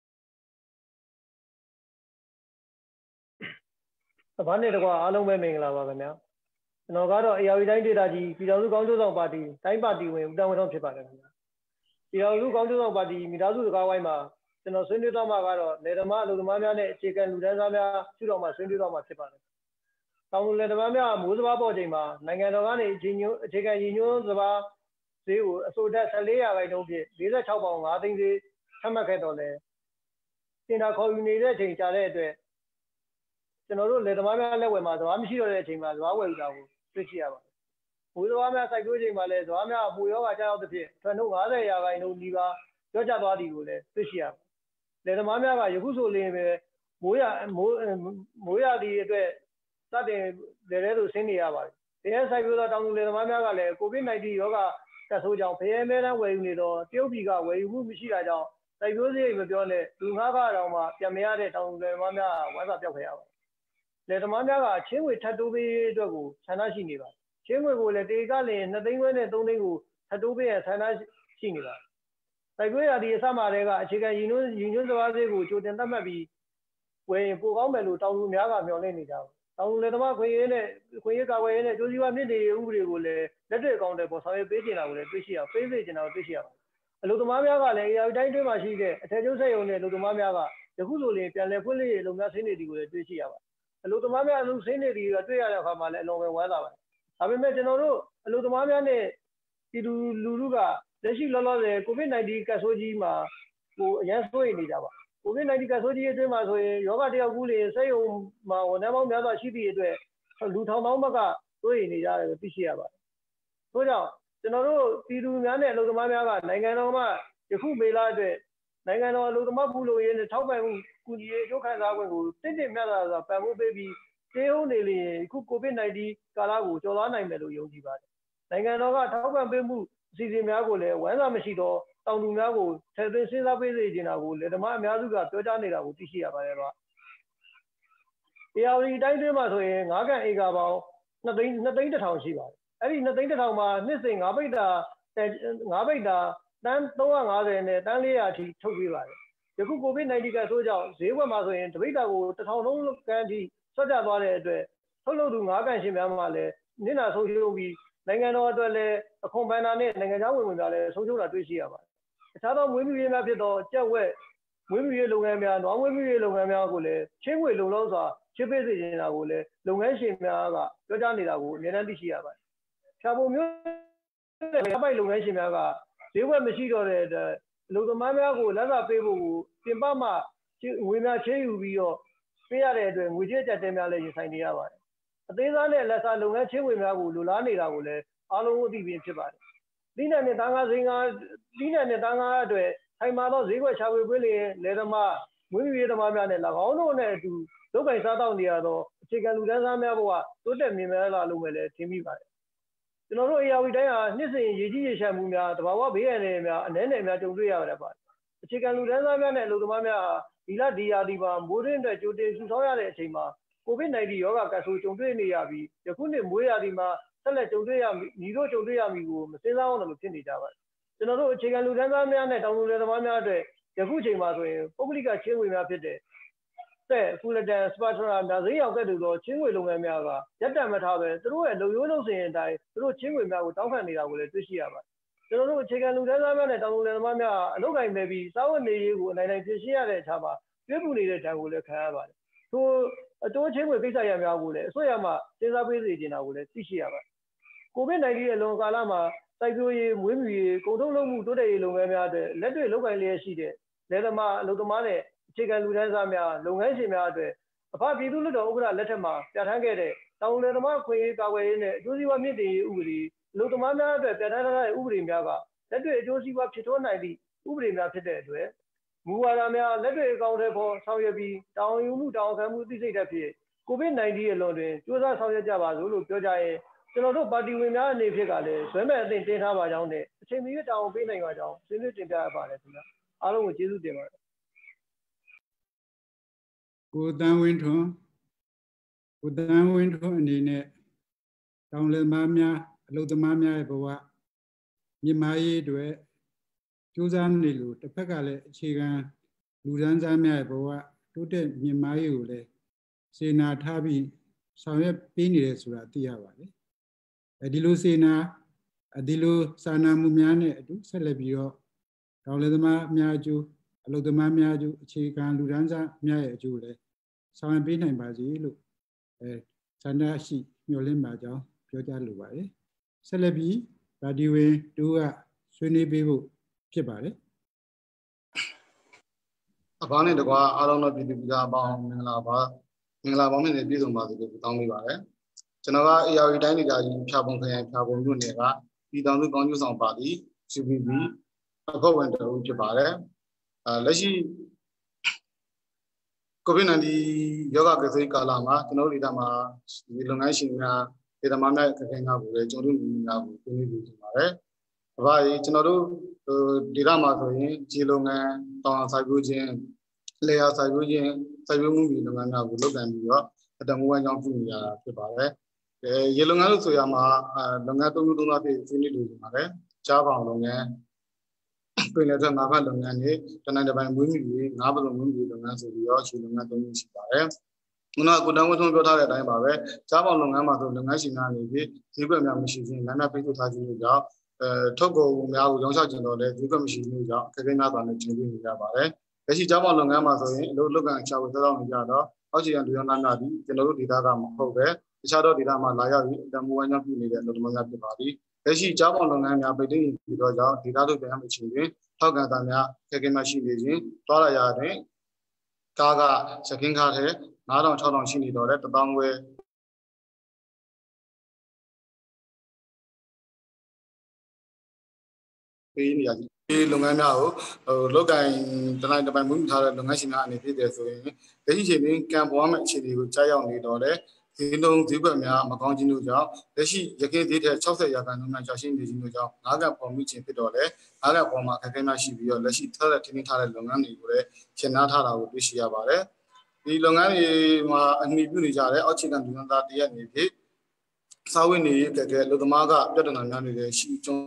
ဘာနဲ့တကွာအားလုံးပဲမင်္ဂလာပါခင်ဗျာကျွန်တော်ကတော့ ARD တိုင်းဒေသကြီးပြည်တော်စုကောင်းကျိုးဆောင်ပါတီတိုင်းပါတီဝင်ဦးတန်းဝင်းတော်ဖြစ်ပါတယ်ခင်ဗျာပြည်တော်စုကောင်းကျိုးဆောင်ပါတီမိသားစုစကားဝိုင်းမှာကျွန်တော်ဆွေးနွေးတော့မှာကတော့လယ်သမားအလုပ်သမားများနဲ့အခြေခံလူတန်းစားများရှုတော်မှာဆွေးနွေးတော့မှာဖြစ်ပါတယ်တောင်သူလယ်သမားများမိုးစဘာပေါ်ချိန်မှာနိုင်ငံတော်ကနေအခြေခံရည်ညွှန်းစဘာဈေးကိုအစိုးရ14%ဖြင့်46ပေါင်5သိန်းဈေးသတ်မှတ်ခဲ့တော့လဲတင်တာခေါ်ယူနေတဲ့အချိန်ကြာတဲ့အတွက်ကျွန်တော်တို့လယ်သမားများလက်ဝယ်မှာစဘာမရှိတော့တဲ့အချိန်မှာစဘာဝယ်ယူတာကိုတွေ့ရှိရပါတယ်။မိုးစဘာများစိုက်ပျိုးချိန်မှာလည်းစဘာများအပူရောဂါကြောက်တဲ့ဖြစ်ထွန်းထုတ်90%နီးပါးကြော့ကျသွားသည်ကိုလည်းတွေ့ရှိရပါတယ်။လယ်သမားများကယခုဆိုလင်းပဲမိုးရသည့်အတွက်စတင်လယ်ထဲသို့ဆင်းနေရပါတယ်။တရားစိုက်ပျိုးသောတောင်သူလယ်သမားများကလည်း COVID-19 ရောဂါကဆိုးကြောင့်ဖျဲမဲတန်းဝယ်ယူနေတော့တရုတ်ပြည်ကဝယ်ယူမှုမရှိတာကြောင့်စိုက်ပျိုးစရိတ်မပြောနဲ့လူငါးပါးတောင်မှပြန်မရတဲ့တောင်သူလယ်သမားများဝမ်းစာပြောက်ခဲ့ရပါတယ်။လယ်သမားများကချင်းငွေထပ်တိုးပေးအတွက်ကိုဆန္ဒရှိနေပါတယ်။ချင်းငွေကိုလည်းတေကလည်း2သိန်းခွဲနဲ့3သိန်းကိုထပ်တိုးပေးရဆန္ဒရှိနေပါတယ်။စိုက်ပျိုးရာသီအစမှတည်းကအခြေခံရည်ညွှန်းစဘာဈေးကိုကြိုတင်သတ်မှတ်ပြီးဝယ်ရင်ပိုကောင်းမယ်လို့တောင်သူများကမျှော်လင့်နေကြပါတယ်။တောင်သူလယ်သမားခွင့်ရေးကာကွယ်ရေးနဲ့ကျိုးစည်းဝါးမြင့်တင်ရေးဥပဒေကိုလည်းလက်တွေ့အကောင့်တွေပေါ်ဆောင်ရွက်ပေးနေတာကိုလည်းတွေ့ရှိရပေးစေချင်တာကိုတွေ့ရှိရပါတယ်။အလုပ်သမားများကလည်း AR တိုင်းတွင်းမှာရှိတဲ့အထက်ကျုပ်ဆက်ရုံနဲ့အလုပ်သမားများကယခုဆိုရင်ပြန်လည်ဖွင့်လှစ်ရေးလုပ်ငန်းဆင်းနေသည်ကိုလည်းတွေ့ရှိရပါတယ်။အလုပ်သမားများအလုပ်ဆင်းနေသည်ကိုတွေ့ရတဲ့အခါမှာလည်းအလွန်ပဲဝမ်းသာပါတယ်။ဒါပေမဲ့ကျွန်တော်တို့အလုပ်သမားများနဲ့ပြည်သူလူထုကလက်ရှိလောလောဆယ် COVID-19 ကပ်ဆိုးကြီးမှာအရန်စိုးရိမ်နေကြပါ။ COVID-19 ကပ်ဆိုးကြီးအတွင်းမှာဆိုရင်ယောဂတယောက်ကူးလေစက်ရုံမှာဝန်ထမ်းပေါင်းများစွာရှိသည့်အတွက်လူထောင်ပေါင်းဘက်ကစိုးရိမ်နေကြတယ်သိရှိရပါတယ်။ထို့ကြောင့်ကျွန်တော်တို့ပြည်သူများနဲ့အလုပ်သမားများကနိုင်ငံတော်မှယခုမေလအတွက်နိုင်ငံတော်အလုပ်သမားပူလို့ရေးနဲ့ထောက်ပံ့မှုကူညီရေးအကျိုးခံစားခွင့်ကိုတင့်မြတ်စွာပံ့ပိုးပေးပြီးကျေးဟုတ်နေလေအခု COVID-19 ကာလကိုကျော်လွှားနိုင်မယ်လို့ယုံကြည်ပါတယ်။နိုင်ငံတော်ကထောက်ပံ့ပေးမှုအစီအစဉ်များကိုလည်းဝမ်းစာမရှိတော့တောင်သူများကိုထည့်သွင်းစဉ်းစားပေးစေချင်တာကိုလယ်သမားအများစုကပြောကြားနေတာကိုသိရှိရပါတယ်ဗျ။ ARD တိုင်းတွင်းမှာဆိုရင်9ကန်ဧကပေါင်း2သိန်း1000ရှိပါတယ်။အဲ့ဒီ2သိန်း1000မှာနှစ်စဉ်5ပိတ်တာတန်း350နဲ့တန်း400အထိထုတ်ပေးပါတယ်။ယခု COVID-19 ကဆိုးကြောင့်ဈေးကွက်မှာဆိုရင်တပိတ်တာကို1000လုံးခန်းအထိဆွတ်ကျသွားတဲ့အတွက်ထုတ်လုပ်သူ9ကန်ရှင်များမှလည်းနစ်နာဆုံးရှုံးပြီးနိုင်ငံတော်အတွက်လည်းအခွန်ဘဏ္ဍာနဲ့နိုင်ငံခြားဝင်ငွေများလည်းဆုံးရှုံးတာတွေ့ရှိရပါတယ်။အခြားသောမွေးမြူရေးများဖြစ်သောကြက်ဝက်မွေးမြူရေးလုပ်ငန်းများ၊နွားမွေးမြူရေးလုပ်ငန်းများကိုလည်းချင်းငွေလုံလောက်စွာချစ်ပေးစေချင်တာကိုလည်းလုပ်ငန်းရှင်များကပြောကြားနေတာကိုအများအားသိရှိရပါတယ်။ဖြာပုံမျိုးပိုက်လုပ်ငန်းရှင်များကဈေးဝယ်မရှိတော့တဲ့အတွက်အလုပ်သမားများကိုလက်စာပေးဖို့ကိုပြင်ပမှငွေများချေးယူပြီးတော့ပေးရတဲ့အတွက်ငွေကြေးကြက်တဲများလည်းရင်ဆိုင်နေရပါတယ်။အသေးစားနဲ့လက်စာလုပ်ငန်းချင်းငွေများကိုလိုလားနေတာကိုလည်းအားလုံးအသိပင်ဖြစ်ပါတယ်။ဒီနဲ့သားငါးအတွက်ထိုင်မာသောဈေးကွက်ချဝေပေးလျင်လယ်သမားမွေးမြူရေးသမားများနဲ့၎င်းတို့နဲ့အတူလုပ်ကိုင်စားသောက်နေရသောအခြေခံလူတန်းစားများဘဝတိုးတက်မြင့်မားလာလို့လည်းထင်မိပါတယ်။ကျွန်တော်တို့ ARD တိုင်းဟာနှစ်စဉ်ရေကြီးရေရှမ်းမှုများတဘာဝဘေးအန္တရာယ်များအနည်းနဲ့များကြုံတွေ့ရပါတယ်။အခြေခံလူတန်းစားများနဲ့အလုပ်သမားများဟာဒီရာသီမှာမိုးရင်းအတွက်ကြိုတင်စုဆောင်းရတဲ့အချိန်မှာ COVID-19 ရောဂါကပ်ဆိုးကြုံတွေ့နေရပြီးယခုနှစ်မိုးရာသီမှာဆက်လက်ကြုံတွေ့ရမည်ကိုမစင်စားအောင်လို့ဖြစ်နေကြပါတယ်။ကျွန်တော်တို့အခြေခံလူတန်းစားများနဲ့တောင်သူလယ်သမားများအတွက်ယခုချိန်မှာဆိုရင်ပုဂ္ဂလိကချင်းငွေများဖြစ်တဲ့ဖူလတန်စပါထရာများဈေးရောက်ကဲ့သို့သောချင်းငွေလုပ်ငန်းများကရပ်တန့်မထားပဲသူတို့ရဲ့လုပ်ရိုးလုပ်စဉ်အတိုင်းသူတို့ချင်းငွေများကိုတောင်းခံနေတာကိုလည်းတွေ့ရှိရပါတယ်။ကျွန်တော်တို့အခြေခံလူတန်းစားများနဲ့တောင်သူလယ်သမားများအလုပ်ကိုင်နေပြီးစားဝတ်နေရေးကိုအနိုင်ပြင်ရှင်းရတဲ့အခြားမှာကျွေးပူနေတဲ့ဓာတ်ကိုလည်းခံရပါတယ်။ထိုအတိုးချင်းငွေကိစ္စရပ်များကိုလည်းအစိုးရမှစဉ်းစားပေးစေချင်တာကိုလည်းသိရှိရပါတယ်။ COVID-19 အလွန်ကာလမှာစိုက်ပျိုးရေးမွေးမြူရေးကုန်ထုတ်လုပ်မှုတိုးတက်ရေးလုပ်ငန်းများအတွက်လက်တွေ့လုပ်ကိုင်လျက်ရှိတဲ့လယ်သမားအလုပ်သမားနဲ့အခြေခံလူတန်းစားများလုပ်ငန်းရှင်များအတွက်အဖပြည်သူ့လွှတ်တော်ဥက္ကဋ္ဌလက်ထက်မှာပြဋ္ဌာန်းခဲ့တဲ့တောင်လယ်သမားခွင့်ရေးကာကွယ်ရေးနဲ့အကျိုးစီးပွားမြင့်တင်ရေးဥပဒေအလုပ်သမားများအတွက်ပြဋ္ဌာန်းထားတဲ့ဥပဒေများကလက်တွေ့အကျိုးစီးပွားဖြစ်ထွန်းနိုင်သည့်ဥပဒေများဖြစ်တဲ့အတွက်မူဝါဒများလက်တွေ့အကောင့်တွေပေါ်ဆောင်ရွက်ပြီးတောင်းယူမှုတောင်းခံမှုသိစိတ်သက်ဖြင့် COVID-19 အလွန်တွင်ကြိုးစားဆောင်ရွက်ကြပါစို့လို့ပြောကြရဲကျွန်တော်တို့ပါတီဝင်များအနေဖြင့်ကလည်းဇွဲမဲ့အသင့်တင်ထားပါကြောင်းနဲ့အချိန်မီတောင်းပေးနိုင်ပါကြောင်းဆွေးနွေးတင်ပြရပါတယ်ခင်ဗျာအားလုံးကိုကျေးဇူးတင်ပါတယ်ကိုတန်းဝင်းထွန်းအနေနဲ့တောင်လယ်သမားများအလုပ်သမားများရဲ့ဘဝမြင့်မားရေးအတွက်ကြိုးစားနေလို့တစ်ဖက်ကလည်းအခြေခံလူဒန်းစားများရဲ့ဘဝတိုးတက်မြင့်မားရေးကိုလည်းစေနာထားပြီးဆောင်ရွက်ပေးနေတယ်ဆိုတာသိရပါတယ်ဒီလိုစေနာဒီလိုစာနာမှုများနဲ့အတူဆက်လက်ပြီးတော့တောင်လယ်သမားများအကျိုးအလုပ်သမားများအကျိုးအခြေခံလူဒန်းစားများရဲ့အကျိုးလည်းဆောင်ရွက်ပေးနိုင်ပါစေလို့ဆန္ဒရှိမျှော်လင့်ပါကြောင်းပြောကြားလိုပါတယ်ဆက်လက်ပြီးပါတီဝင်တို့ကဆွေးနွေးပေးဖို့ဖြစ်ပါတယ်အဘာနဲ့တကွာအားလုံးသောပြည်သူပြည်သားအပေါင်းမင်္ဂလာပါနဲ့ပြည့်စုံပါစေလို့တောင်းပေးပါတယ်ကျွန်တော်က ARD တိုင်းဒေသကြီးဖြာပုံခရိုင်ဖြာပုံမြို့နယ်ကပြည်ထောင်စုကောင်းကျိုးဆောင်ပါတီ CPP အဖွဲ့ဝင်တစ်ဦးဖြစ်ပါတယ်လက်ရှိ COVID-19 ရောဂါကစားကာလမှာကျွန်တော်တို့ဒေသမှာဒီလုပ်ငန်းရှင်များဒေသမှာများအခက်အခဲများကိုလည်းကျွန်တော်တို့လူများကိုပြင်ပြနေပါတယ်။အဘကြီးကျွန်တော်တို့ဒေသမှာဆိုရင်ခြေလုပ်ငန်းတောင်ဆိုင်ပြိုးခြင်းလေယာဆိုင်ပြိုးခြင်းစိုက်ပျိုးမှုလုပ်ငန်းများကိုလုပ်ကိုင်ပြီးတော့အတမူဝိုင်းကြောင်းပြုနေရတာဖြစ်ပါတယ်။ရေလုပ်ငန်းလို့ဆိုရမှာလုပ်ငန်းသုံးမျိုးဖြစ်ဆွေးနွေးလို့ရှိပါတယ်။ကြားပေါင်လုပ်ငန်းပင်လယ်ထက်ငါးဖက်လုပ်ငန်းတွေတနင်္လာပိုင်းမွေးမြူရေးငါးပလုံမွေးမြူလုပ်ငန်းဆိုပြီးတော့ခြေလုပ်ငန်းသုံးမျိုးရှိပါတယ်။ခုနကကိုတောင်ဝင်းထွန်းပြောထားတဲ့အတိုင်းပါပဲကြားပေါင်လုပ်ငန်းမှာဆိုလုပ်ငန်းရှင်များအနေဖြင့်ဈေးကွက်များမရှိခြင်းလမ်းများပိတ်ဆို့ထားခြင်းတို့ကြောင့်ထုတ်ကုန်များကိုရောင်းချခြင်းတော့လည်းဈေးကွက်မရှိခြင်းတို့ကြောင့်အခက်အခဲများစွာနဲ့ကျင်ပြနေကြပါတယ်။လက်ရှိကြားပေါင်လုပ်ငန်းမှာဆိုရင်အလုပ်လုပ်ကန်ချောက်ဝယ်ဆောင်နေကြတော့အောက်ခြေလူရောင်းသားများပြီးကျွန်တော်တို့ဒေသကမဟုတ်ပဲတခြားသောဒေသမှာလာရောက်ပြီးအတမူဝိုင်းကြောင်းပြုနေတဲ့အလုပ်သမားများဖြစ်ပါသည်။လက်ရှိကြားပေါင်လုပ်ငန်းများပိတ်သိမ်းပြီးတော့ကြောင့်ဒေသတို့ပြန်မှချင်းတွင်ထောက်ကန်သားများခက်ခဲမှရှိနေခြင်းတွားလာရတဲ့ကားကစကင်းကားထဲ9000 6000ရှိနေတော့တဲ့1000ဝယ်ပေးနေရဒီလုပ်ငန်းများကိုလောက်ကင်တနိုင်တပိုင်မွေးမြူထားတဲ့လုပ်ငန်းရှင်များအနေဖြစ်တယ်ဆိုရင်လက်ရှိချိန်တွင်ကံပေါ်မဲ့အခြေအနေကိုကြားရောက်နေတော့တဲ့ဈေးနှုန်းဈေးကွက်များမကောင်းခြင်းတို့ကြောင့်လက်ရှိရခိုင်ဈေးထက်60%များကျဆင်းနေခြင်းတို့ကြောင့်ငါးကပေါ်မှုခြင်းဖြစ်တော့လေငါးကပေါ်မှာအခက်အခဲများရှိပြီးတော့လက်ရှိထပ်ထင်းထားတဲ့လုပ်ငန်းတွေကိုလည်းရှင်းနာထားတာကိုတွေ့ရှိရပါတယ်ဒီလုပ်ငန်းတွေမှာအမိပြုနေကြတဲ့အောက်ခြေကလူသားတရက်နေဖြစ်စာဝတ်နေရေးကဲလူသမားကပြဿနာများနေတယ်ရှိကျုံ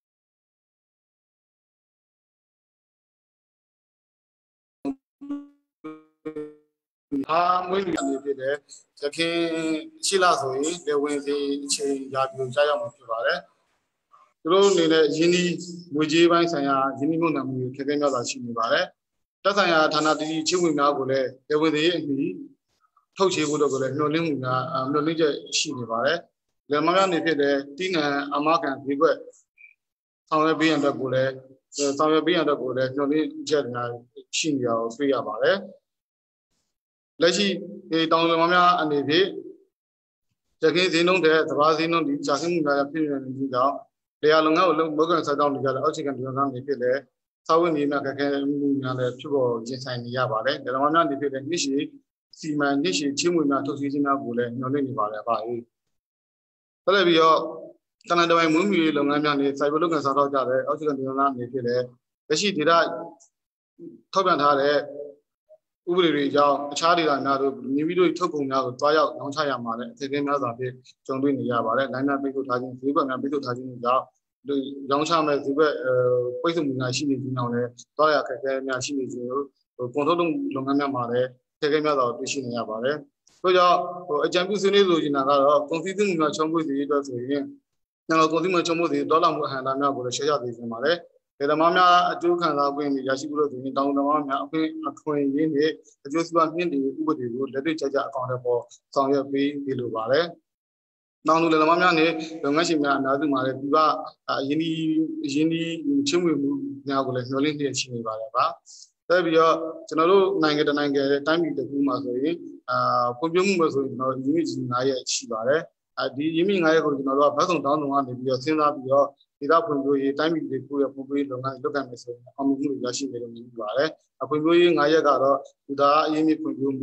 မွေးမြူနေဖြစ်တဲ့ရခင်ရှိလာဆိုရင်လေဝင်စီအချိန်ရာပြုကြားရောက်မှာဖြစ်ပါတယ်သူတို့အနေနဲ့ယင်းဒီငွေကြေးပိုင်းဆိုင်ရာယင်းဒီမှုနာမှုခက်ခဲများစွာရှိနေပါတယ်တက်ဆိုင်ရာဌာနတည်ချင်းဝင်များကိုလည်းလေဝင်စီရဲ့အမိထုတ်ချေဖို့တော့ကိုလည်းမျှော်လင့်မှုများမျှော်လင့်ချက်ရှိနေပါတယ်လေမများနေဖြစ်တဲ့တိနံအမခံဈေးကွက်ဆောင်ရွက်ပေးရတဲ့ကိုလည်းမျှော်လင့်ချက်များရှိနေတာကိုတွေ့ရပါတယ်လက်ရှိတောင်လယ်သမားများအနေဖြင့်ရခိုင်ဈေးနှုန်းတဲ့သဘာဝဈေးနှုန်းဒီကျဆင်းမှုများဖြစ်နေနေကြောင်းလေယာလုပ်ငန်းကိုလုပ်ကန်ဆက်တောင်းနေကြတဲ့အောက်ခြေကလူသားတွေဖြစ်တဲ့စာဝတ်နေများခက်ခဲမှုများလည်းဖြစ်ပေါ်ရင်ဆိုင်နေရပါတယ်။ဒါမှမဟုတ်ဒီဖြစ်တဲ့နှစ်ရှည်စီမံနှစ်ရှည်ချင်းဝင်များထုတ်စီခြင်းများကိုလည်းညှော်လင့်နေပါတယ်။ဆက်လက်ပြီးတော့တနင်္လာပိုင်းမွေးမြူရေးလုပ်ငန်းများနဲ့စိုက်ပျိုးလုပ်ကန်စားတော့ကြတဲ့အောက်ခြေကလူသားတွေဖြစ်တဲ့လက်ရှိဒေသထောက်ပြန်ထားတဲ့ဥပဒေတွေကြောင့်အခြားဒေသများတို့မိမိတို့ထုတ်ကုန်များကိုတွားရောက်ရောင်းချရမှာလည်းအခြေခံများစွာဖြင့်ကြုံတွေ့နေရပါတယ်။လမ်းများပိတ်ဆို့ထားခြင်းဈေးကွက်များပိတ်ဆို့ထားခြင်းကြောင့်ရောင်းချမဲ့ဈေးကွက်ပိတ်ဆို့မှုများရှိနေခြင်းကြောင့်လည်းတွားရခက်ခဲများရှိနေခြင်းတို့ကုန်ထုတ်လုပ်ငန်းများမှာလည်းခက်ခဲများစွာတွေ့ရှိနေရပါတယ်။ထို့ကြောင့်အကြံပြုဆွေးနွေးလိုချင်တာကတော့ကုန်စည်မှုများချုံပွေးစီအတွက်ဆိုရင်ကျွန်တော်ကုန်စည်မှုချုံပွေးစီဒေါ်လာမှုအဟန့်တာများကိုလည်းရှင်းရသေးခြင်းပါတယ်။ဒေသမားများအကျိုးခံစား권ရရှိဖို့လို့ဆိုရင်တောင်သမားများအခွင့်အရေးနဲ့အကျိုးစီးပွားမြင့်တင်ဥပဒေကိုလက်တွေ့ကျကျအကောင့်ထဲပေါ်ဆောင်ရွက်ပေးလိုပါတယ်။တောင်သူလယ်သမားများနဲ့လုပ်ငန်းရှင်များအများစုမှာလည်းဒီကအရင်ဒီချင်းဝင်မှုများကိုလည်းမျှော်လင့်နေရှိနေပါတယ်ဗျာ။ဆက်ပြီးတော့ကျွန်တော်တို့နိုင်ငံတိုင်းပြည်တစ်ခုမှာဆိုရင်ဖွံ့ဖြိုးမှုပဲဆိုရင်ကျွန်တော်ရင်းမြစ်ကြီး9ရက်ရှိပါတယ်။ဒီရင်းမြစ်9ရက်ကိုကျွန်တော်တို့ကဘတ်စုံတောင်းတုံကနေပြီးတော့စဉ်းစားပြီးတော့ဒေသဖွံ့ဖြိုးရေးတိုင်းပြည်တွေကိုရဖွံ့ဖြိုးရေးလုပ်ငန်းလုပ်ကိုင်မယ်ဆိုရင်အောင်မြင်မှုရရှိမယ်လို့မြင်ပါတယ်။ဖွံ့ဖြိုးရေး9ရက်ကတော့ဒီကအရင်းမြစ်ဖွံ့ဖြိုးမှုရ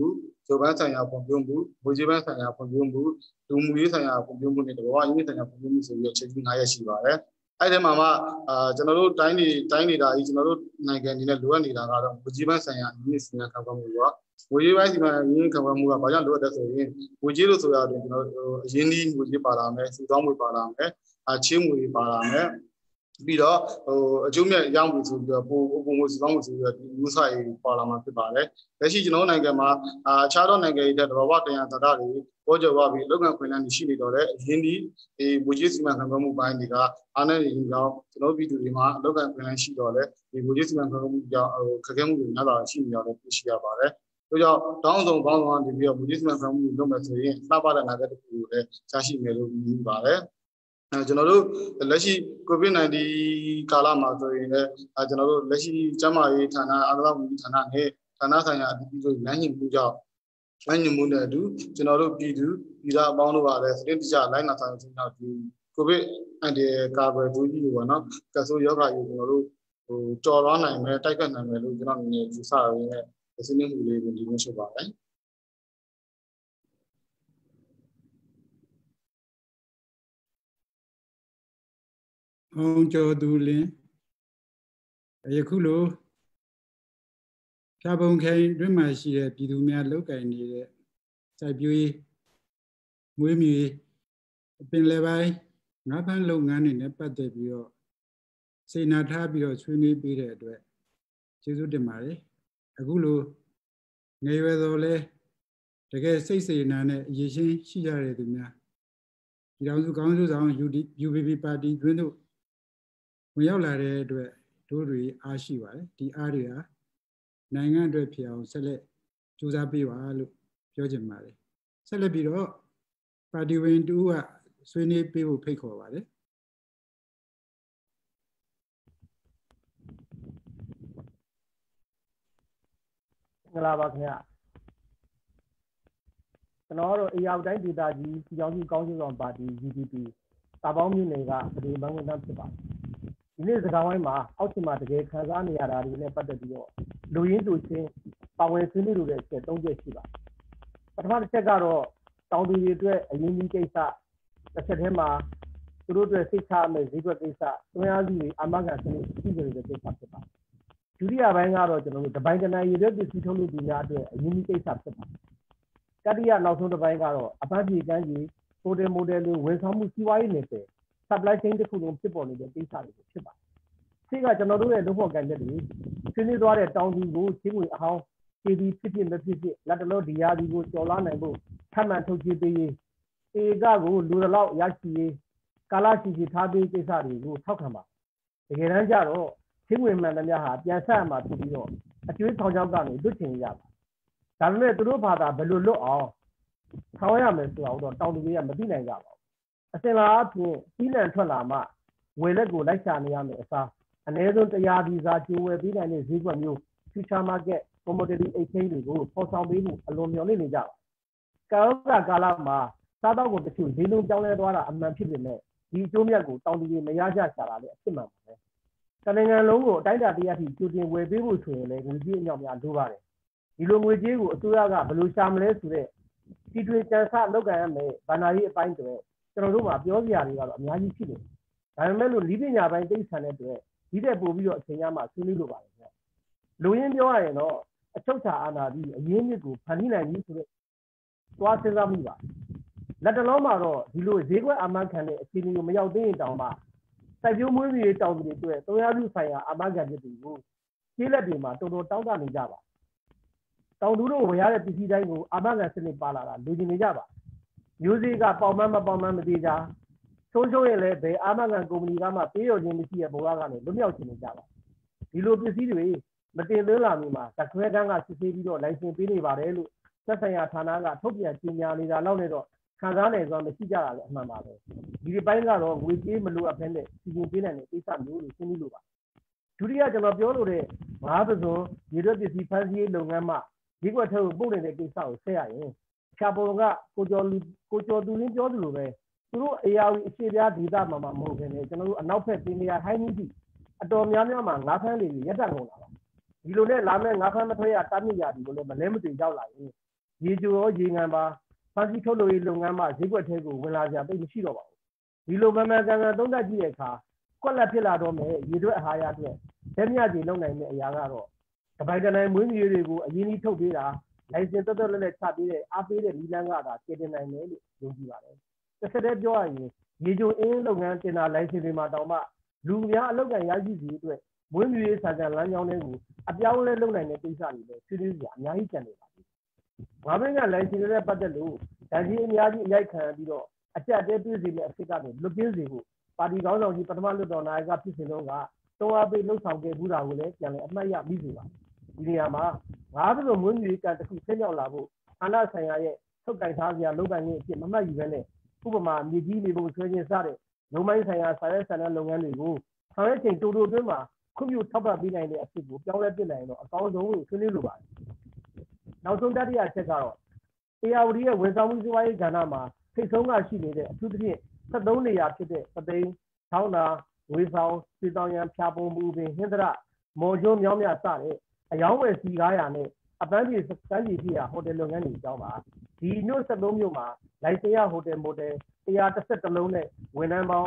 ဂျိုဘန်းဆိုင်ရာဖွံ့ဖြိုးမှုငွေကြေးဘန်းဆိုင်ရာဖွံ့ဖြိုးမှုလူမှုရေးဆိုင်ရာဖွံ့ဖြိုးမှုနဲ့တဘာဝရင်းနှီးဆိုင်ရာဖွံ့ဖြိုးမှုဆိုပြီးအခြေကြီး9ရက်ရှိပါတယ်အဲ့ဒီမှာကျွန်တော်တို့တိုင်းနေတာကြီးကျွန်တော်တို့နိုင်ငံအနေနဲ့လိုအပ်နေတာကတော့ငွေကြေးဘန်းဆိုင်ရာအရေးစီမံခန့်ခွဲမှုရောငွေကြေးပိုင်းစီမံရင်းခန့်ခွဲမှုကဘာကြောင့်လိုအပ်တယ်ဆိုရင်ငွေကြေးလို့ဆိုရတယ်ကျွန်တော်တို့အရင်းနှီးငွေကြေးပါလာမယ်စုဆောင်းငွေပါလာမယ်ချင်းငွေပါလာမယ်ပြီးတော့အကျိုးမြတ်ရောင်းမှုဆိုပြီးတော့ပုံစုဆောင်းမှုဆိုပြီးတော့ဒီဥစားရေးပါလာမှာဖြစ်ပါတယ်လက်ရှိကျွန်တော်နိုင်ငံမှာအခြားသောနိုင်ငံတွေတဘာဝတရားသဒ္ဒတွေပေါ်ကျော်သွားပြီးလုပ်ငန်းခွင်လန်းရှိနေတော့တဲ့အရင်းနှီးငွေကြေးစီမံခန့်ခွဲမှုပိုင်းတွေကအားနည်းနေကြောင်းကျွန်တော်ပြည်သူတွေမှာလုပ်ငန်းခွင်လန်းရှိတော့လေဒီငွေကြေးစီမံခန့်ခွဲမှုကြောင့်ခက်ခဲမှုတွေများလာရှိနေရတယ်သိရှိရပါတယ်ဒါကြောင့်တောင်းဆောင်ပေါင်းဆောင်နေပြီးတော့ငွေကြေးစီမံခန့်ခွဲမှုလုပ်မယ်ဆိုရင်စပါတဲ့နာဂတ်တစ်ခုကိုလည်းကြားရှိမယ်လို့မြင်ပါတယ်ကျွန်တော်တို့လက်ရှိ COVID-19 ကာလမှာဆိုရင်လည်းကျွန်တော်တို့လက်ရှိကျန်းမာရေးဌာနအားကစားဝန်ကြီးဌာနနဲ့ဌာနဆိုင်ရာအသီးသီးတို့လမ်းညွှန်မှုကြောင့်လမ်းညွှန်မှုနဲ့အတူကျွန်တော်တို့ပြည်သားအပေါင်းတို့ကလည်းစတင်တကျလိုက်နာဆောင်ခြင်းကြောင့်ဒီ COVID-19 ကာကွယ်ဒုကြီးတွေပေါ့နော်ကဆိုးယောဂါကြီးကျွန်တော်တို့ကြော်လွှားနိုင်မယ်တိုက်ခတ်နိုင်မယ်လို့ကျွန်တော်အနေနဲ့ယူဆရင်းနဲ့ဆွေးနွေးမှုလေးကိုဒီလိုရှိပါတယ်အောင်ကျော်သူလင်းယခုလိုဖြာပုံခိုင်တွင်မှရှိတဲ့ပြည်သူများလောက်ကင်နေတဲ့စိုက်ပျိုးရေးမွေးမြူရေးပင်လယ်ပိုင်းငါးဖမ်းလုပ်ငန်းတွေနဲ့ပတ်သက်ပြီးတော့စေနာထားပြီးတော့ဆွေးနွေးပေးတဲ့အတွက်ကျေးဇူးတင်ပါတယ်အခုလိုငယ်ရွယ်တော်လဲတကယ်စိတ်စေနာနဲ့အရေးရှင်းရှိကြတဲ့သူများဒီတော်စုကောင်းစုဆောင် UBP ပါတီတွင်တို့ဝင်ရောက်လာတဲ့အတွက်တို့တွေအားရှိပါတယ်ဒီအားတွေဟာနိုင်ငံအတွက်ဖြစ်အောင်ဆက်လက်ကြိုးစားပေးပါလို့ပြောချင်ပါတယ်ဆက်လက်ပြီးတော့ပါတီဝင်တူကဆွေးနွေးပေးဖို့ဖိတ်ခေါ်ပါတယ်မင်္ဂလာပါခင်ဗျကျွန်တော်တို့အေရတိုင်းဒေသကြီးပြည်ထောင်စုကောင်းကျိုးဆောင်ပါတီ UBP တာပေါင်းမြို့နယ်ကပြည်မန်းဝန်ထမ်းဖြစ်ပါတယ်ဒီနေ့စကားဝိုင်းမှာအောက်ခြေမှာတကယ်ခံစားနေရတာတွေနဲ့ပတ်သက်ပြီးတော့လူရင်းတူချင်းပါဝင်ဆွေးနွေးလို့တဲ့အချက်၃ချက်ရှိပါတယ်ပထမတစ်ချက်ကတော့တောင်သူတွေအတွက်အရင်းကြီးကိစ္စတစ်ချက်တည်းမှာသူတို့အတွက်စိတ်ချမဲ့ဈေးကွက်ကိစ္စတွန်းအားစုတွေအာမခံစနစ်ရှိကြတဲ့ကိစ္စဖြစ်ပါတယ်ဒုတိယပိုင်းကတော့ကျွန်တော်တို့တပိုင်းတနိုင်ရတဲ့ပစ္စည်းထုတ်လုပ်သူများအတွက်အရင်းကြီးကိစ္စဖြစ်ပါတယ်တတိယနောက်ဆုံးတစ်ပိုင်းကတော့အပန်းဖြေကမ်းခြေဟိုတယ်မိုတယ်လိုဝန်ဆောင်မှုစီးပွားရေးနယ်ပယ် supply chain တစ်ခုလုံးဖြစ်ပေါ်နေတဲ့ကိစ္စတွေဖြစ်ပါတယ်ရှင်းကကျွန်တော်တို့ရဲ့လုပ်ဖို့ကန်ချက်တွေရှင်းနေသွားတဲ့တောင်သူကိုချင်းဝင်အဟောင်းပြည်ပြီးဖြစ်မဖြစ်လက်တလို့ဒီယာဒီကိုကျော်လာနိုင်ဖို့ထပ်မံထုတ်ချေပေးရေးဧကကိုလူတလောက်ရရှိရေးကာလရှိရှိထားပေးကိစ္စတွေကိုထောက်ခံပါတကယ်တမ်းကျတော့ချင်းဝင်မှန်သမျှဟာပြန်ဆက်မှာဖြစ်ပြီးတော့အကျွေးထောင်ချောက်ကနေလွတ်ချင်ရပါဒါပေမဲ့သူတို့ဘာသာဘယ်လိုလွတ်အောင်ဆောင်ရမယ်ဆိုတော့တောင်သူတွေကမသိနိုင်ကြပါဘူးအစင်လာအဖြစ်ပြီးလန်ထွက်လာမှဝယ်လက်ကိုလိုက်ရှာနေရမယ်အစားအနည်းဆုံးတရားဒီစာကျိုးဝယ်ပြီးနိုင်တဲ့ဈေးကွက်မျိုး future market commodity exchange တွေကိုပေါ်ဆောင်ပေးမှုအလွန်မျှော်လင့်နေကြပါကာလမှာစားတော့ကိုတချို့ဈေးနှုန်းပြောင်းလဲသွားတာအမှန်ဖြစ်ပေမဲ့ဒီအကျိုးမြတ်ကိုတောင်သူတွေမရကြရှာတာလည်းအဖြစ်မှန်ပါပဲတနိုင်ငံလုံးကိုအတိုင်းအတာတရားထိကြိုတင်ဝယ်ပေးဖို့ဆိုရင်လည်းငွေကြေးအမြောက်များလိုပါတယ်ဒီလိုငွေကြေးကိုအစိုးရကဘယ်လိုရှာမလဲဆိုတဲ့ဒီတွေကြံစလောက်ကန်ရမယ်ဗန္နာရေးအပိုင်းတွေကျွန်တော်တို့မှာပြောစရာတွေကတော့အများကြီးရှိတယ်ဒါပေမဲ့လို့lýပညာပိုင်းသိဆန်တဲ့အတွက်ဒီတဲ့ပို့ပြီးတော့အချိန်ရမှဆွေးနွေးလိုပါတယ်ခင်ဗျလူရင်းပြောရရင်တော့အချုပ်ချာအာဏာပြီးအရင်းမြစ်ကိုဖန်တီးနိုင်ပြီဆိုတော့သွားစဉ်းစားမိပါလက်တလုံးမှာတော့ဒီလိုဈေးကွက်အာမခံတဲ့အခြေအနေကိုမရောက်သေးရင်တောင်မှစိုက်ပျိုးမွေးမြူရေးတောင်သူတွေအတွက်သုံးရစုဆိုင်ရာအာမခံချက်တွေကိုခြေလက်တွေမှာတော်တော်တောင်းတနေကြပါတောင်သူတို့ဝယ်ရတဲ့ပစ္စည်းတိုင်းကိုအာမခံစနစ်ပါလာတာလူကျင်နေကြပါမျိုးစေ့ကပေါင်မမပေါင်မမသေးကြဆုံးရင်လည်းဘယ်အာမခံကုမ္ပဏီကမှပေးရခြင်းမရှိတဲ့ဘဝကနေလွတ်မြောက်ခြင်းနေကြပါဒီလိုပစ္စည်းတွေမတင်သွင်းလာမီမှာတခွဲတန်းကစစ်ဆေးပြီးတော့လိုင်စင်ပေးနေပါတယ်လို့သက်ဆိုင်ရာဌာနကထုတ်ပြန်ကြေညာနေတာလောက်နဲ့တော့ခံစားနိုင်စွာမရှိကြတာလည်းအမှန်ပါပဲဒီပိုင်းကတော့ငွေကြေးမလိုအပ်ဘဲနဲ့စီစဉ်ပေးနိုင်တဲ့ကိစ္စမျိုးတွေရှင်းပြီးလို့ပါဒုတိယကျွန်တော်ပြောလို့တဲ့ငါးပစုံရေရွက်ပစ္စည်းဖန်ဆီးရေးလုပ်ငန်းမှဒီကွက်ထဲကိုပို့နေတဲ့ကိစ္စကိုဆက်ရရင်ချာပုံကကိုကျော်သူရင်းပြောသလိုပဲသူတို့အေယာဝီအခြေပြားဒေသမှာမဟုတ်ဘဲနဲ့ကျွန်တော်တို့အနောက်ဘက်ပင်လျာဟိုင်းကြီးအတော်များများမှာငါးဖမ်းတွေရက်တက်ကုန်လာပါဒီလိုနဲ့လာမဲ့ငါးဖမ်းမထွက်ရတာမြစ်ရာဒီလိုလည်းမလဲမသိရောက်လာရင်ရေချိုရောရေငံပါဖန်စီထုတ်လို့ရေးလုပ်ငန်းမှာဈေးကွက်ထဲကိုဝင်လာကြသိမရှိတော့ပါဘူးဒီလိုမှန်မှန်ကန်ကန်သုံးသပ်ကြည့်တဲ့အခါကွက်လက်ဖြစ်လာတော့မယ်ရေတွက်အဟာရအတွက်လက်မြကြီးလုံနိုင်တဲ့အရာကတော့တပိုင်တနိုင်မွေးမြူတွေကိုအရင်ကြီးထုတ်ပေးတာလိုင်စင်တော်တော်လည်းချပေးတဲ့အားပေးတဲ့လီလန်းကသာတည်တင်နိုင်တယ်လို့ယုံကြည်ပါတယ်တစ်ဆက်တည်းပြောရရင်ရေချိုအင်းလုပ်ငန်းတင်တာလိုင်စင်တွေမှာတောင်မှလူများအလုပ်ကံရရှိစီအတွက်မွေးမြူရေးစာချုပ်လမ်းကြောင်းတွေကိုအပြောင်းလဲလုပ်နိုင်တဲ့ကိစ္စတွေလည်းဆွေးနွေးကြအများကြီးကျန်နေပါပြီ။ဘာဖြစ်ကလိုင်စင်တွေနဲ့ပတ်သက်လို့ဒါကြီးအများကြီးအရိုက်ခံပြီးတော့အကြက်တဲတွေးစီတဲ့အဖြစ်ကနေလွတ်ကင်းစေဖို့ပါတီကောင်းဆောင်ကြီးပထမလွှတ်တော်နာယကဖြစ်စဉ်တော့ကတွန်းအားပေးလှုပ်ဆောင်ခဲ့မှုတာကိုလည်းပြန်လည်အမှတ်ရမိစေပါဒီနေရာမှာငါးဘလိုမွေးမြူရေးကတစ်ခုဆင်းရောက်လာဖို့ဌာနဆိုင်ရာရဲ့ထုတ်ကင်ထားစရာလုပ်ပိုင်ခြင်းအဖြစ်မမှတ်ယူဘဲနဲ့ဥပမာမြေကြီးနေပုံဆွဲခြင်းစတဲ့လုံမိုင်းဆိုင်ရာစာရွက်စာတမ်းလုပ်ငန်းတွေကိုဆောင်ရွက်ချိန်တိုးတိုးအတွင်းမှာခွင့်ပြုထောက်ပံ့ပေးနိုင်တဲ့အဖြစ်ကိုပြောင်းလဲပြနိုင်တော့အကောင်းဆုံးလို့ဆွေးနွေးလိုပါတယ်နောက်ဆုံးတတိယအချက်ကတော့တရားဝတီရဲ့ဝန်ဆောင်မှုစီးပွားရေးကဏ္ဍမှာထိပ်ဆုံးကရှိနေတဲ့အထူးသဖြင့်73နေရာဖြစ်တဲ့ပသိန်းချောင်းသာဝေဆောင်စီတောင်ရန်ဖြာပုံမူပင်ဟင်္ဒရမော်ကျွန်းမြောင်းမြစတဲ့အယောင်းဝယ်စီကားရာနဲ့အပန်းပြေစမ်းကြီးဖြစ်ရာဟိုတယ်လုပ်ငန်းတွေအကြောင်းပါဒီမြို့73မြို့မှာလိုင်စင်ရဟိုတယ်မိုတယ်111လုံးနဲ့ဝန်ထမ်းပေါင်း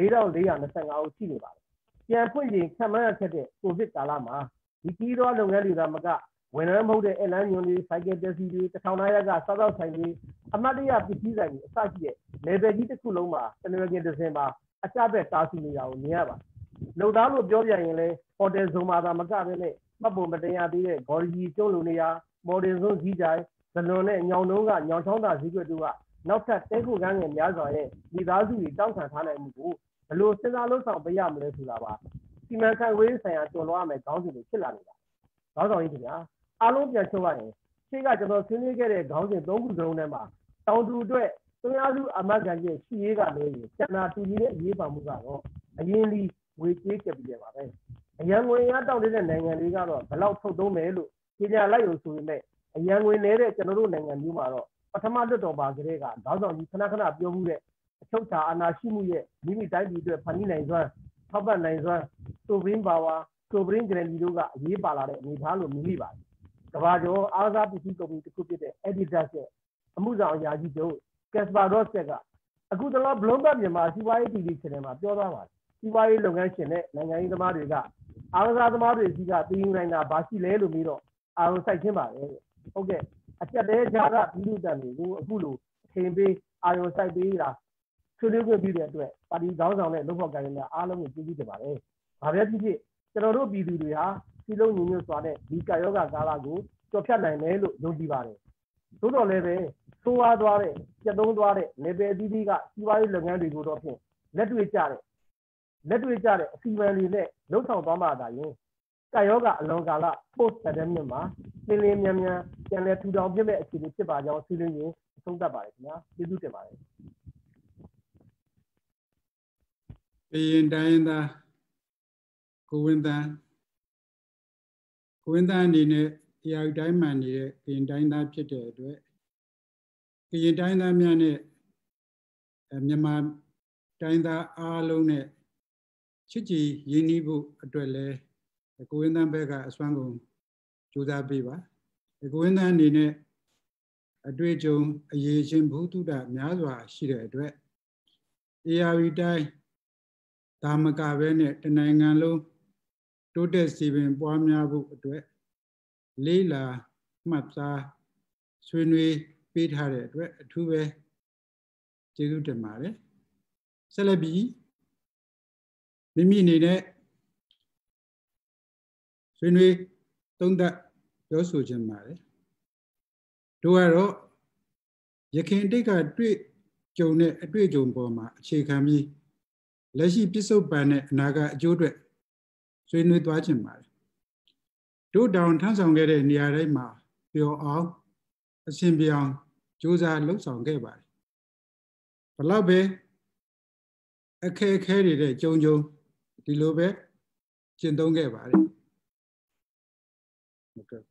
4425ဦးရှိနေပါတယ်ပြန်ဖွင့်ချိန်ခံမှန်းရခဲ့တဲ့ကိုဗစ်ကာလမှာဒီကြီးသောလုပ်ငန်းတွေသာမကဝန်ထမ်းမဟုတ်တဲ့အဲလန်းညွန်တွေစိုက်ကယ်တက်စီတွေတထောင်နာရကစားသောက်ဆိုင်တွေအမှတ်တရပစ္စည်းဆိုင်တွေအစရှိတဲ့လေဘယ်ကြီးတစ်ခုလုံးမှာတနင်္ဂနွေဒီဇင်ဘာအကြဘက်တားဆီးနေတာကိုမြင်ရပါတယ်လုံသားလို့ပြောပြရင်လည်းဟိုတယ်ဇုံမှာသာမကဘဲနဲ့မှတ်ပုံမတရားသေးတဲ့ဂေါ်ရီကျုံးလိုနေရာမော်ဒင်ဇွန်ကြီးကြိုင်ဇလွန်နဲ့ညောင်တုံးကညောင်ချောင်းသာဈေးကွက်တို့ကနောက်ထပ်တဲခုကန်းငယ်များစွာရဲ့မိသားစုတွေတောင်းခံထားနိုင်မှုကိုဘယ်လိုစဉ်းစားလို့ဆောင်ပေးရမလဲဆိုတာပါစီမံခန့်ခွဲဆိုင်ရာကျော်လွှားမယ်ခေါင်းစဉ်တွေဖြစ်လာနေတာခေါင်းဆောင်ကြီးခင်ဗျာအားလုံးပြန်ချုပ်ရရင်ရှေ့ကကျွန်တော်ဆွေးနွေးခဲ့တဲ့ခေါင်းစဉ်၃ခုစလုံးထဲမှာတောင်သူအတွက်သွင်းအားစုအမတ်ကန်ရဲ့ရှိရေးကလည်းကျန်တာတူကြီးတဲ့အရေးပါမှုကတော့အရင်လီဝေကျေးကပ်ပြီးရပါပဲအရန်ငွေရတောက်တဲ့နိုင်ငံတွေကတော့ဘယ်လောက်ထုတ်သုံးမယ်လို့ကြေညာလိုက်လို့ဆိုပေမဲ့အရန်ငွေနေတဲ့ကျွန်တော်တို့နိုင်ငံမျိုးမှာတော့ပထမလွတ်တော်ပါကလေးကခေါင်းဆောင်ကြီးခဏခဏပြောမှုတဲ့အချုပ်ချာအာဏာရှိမှုရဲ့မိမိတိုင်းပြည်အတွက်ဖန်တီးနိုင်စွမ်းထောက်ပံ့နိုင်စွမ်းဆိုဗရင်ပါဝါဆိုဗရင်ဂရန်ဒီတို့ကအရေးပါလာတဲ့အနေအထားလို့မြင်မိပါတယ်ကဘာကျော်အားစားပစ္စည်းကုမ္ပဏီတစ်ခုဖြစ်တဲ့ Adidas ရဲ့အမှုဆောင်အရာရှိချုပ် Kasper Rosset ကအခုတလော Bloomberg မြန်မာစီးပွားရေး TV channel မှာပြောသွားပါတယ်စီးပွားရေးလုပ်ငန်းရှင်နဲ့နိုင်ငံရေးသမားတွေကအားကစားသမားတွေကြီးကတည်ယူနိုင်တာဘာရှိလဲလို့ပြီးတော့အာရုံစိုက်ခြင်းပါတယ်ဟုတ်ကဲ့အချက်တဲကြားကပြည်သူ့တန်တွေကိုအခုလိုအချိန်ပေးအာရုံစိုက်ပေးတာဆွေးနွေးခွင့်ပြုတဲ့အတွက်ပါတီခေါင်းဆောင်တဲ့လုပ်ဖော်ကိုင်ရများအားလုံးကိုကျေးဇူးတင်ပါတယ်။ဘာပဲဖြစ်ဖြစ်ကျွန်တော်တို့ပြည်သူတွေဟာစီလုံးညီညွတ်စွာနဲ့ဒီကာယောဂကာလကိုကျော်ဖြတ်နိုင်မယ်လို့ယုံကြည်ပါတယ်။သို့တော်လည်းပဲသိုးဝါးသွားတဲ့ကျက်သုံးသွားတဲ့နေပယ်အသီးသီးကစီးပွားရေးလုပ်ငန်းတွေကိုတော့ဖြင့်လက်တွေ့ကျတဲ့အစီအမံတွေနဲ့လှုပ်ဆောင်သွားမှသာရင်ကာယောဂအလွန်ကာလ post pandemic မှာလင်းလင်းမြန်မြန်ပြန်လည်ထူထောင်ပြမဲ့အခြေအနေဖြစ်ပါကြောင်းဆွေးနွေးရင်းအဆုံးသတ်ပါတယ်ခင်ဗျာကျေးဇူးတင်ပါတယ်ကရင်တိုင်းသားကိုဝင်းတန်းအနေနဲ့တရားဥတိုင်းမှန်နေတဲ့ကရင်တိုင်းသားဖြစ်တဲ့အတွက်ကရင်တိုင်းသားများနဲ့မြန်မာတိုင်းသားအားလုံးနဲ့ချစ်ကြည်ရင်းနှီးဖို့အတွက်လဲကိုဝင်းတန်းဘက်ကအစွမ်းကုန်ကြိုးစားပေးပါကိုဝင်းတန်းအနေနဲ့အတွေ့အကြုံအရေးရှင်ဘုသူတများစွာရှိတဲ့အတွက်ARတိုင်းဒါမကပဲနဲ့တနိုင်ငံလုံးတိုးတက်စီပင်ပွားများဖို့အတွက်လေးလာမှတ်သားဆွေးနွေးပေးထားတဲ့အတွက်အထူးပဲကျေးဇူးတင်ပါတယ်ဆက်လက်ပြီးမိမိအနေနဲ့ဆွေးနွေးသုံးသပ်ပြောဆိုခြင်းပါတယ်တို့ကတော့ရခင်တိတ်ကတွေ့ကြုံတဲ့အတွေ့အကြုံပေါ်မှာအခြေခံပြီးလက်ရှိပြစ္ဆုတ်ပန်တဲ့အနာဂတ်အကျိုးအတွက်ဆွေးနွေးသွားခြင်းပါတယ်တို့တောင်ထမ်းဆောင်ခဲ့တဲ့နေရာတိုင်းမှာပျော်အောင်အစဉ်ပြောင်းကြိုးစားလှုပ်ဆောင်ခဲ့ပါတယ်ဘလောက်ပဲအခက်အခဲတွေတဲ့ကြုံဒီလိုပဲကျင့်သုံးခဲ့ပါတယ်ဟုတ်ကဲ့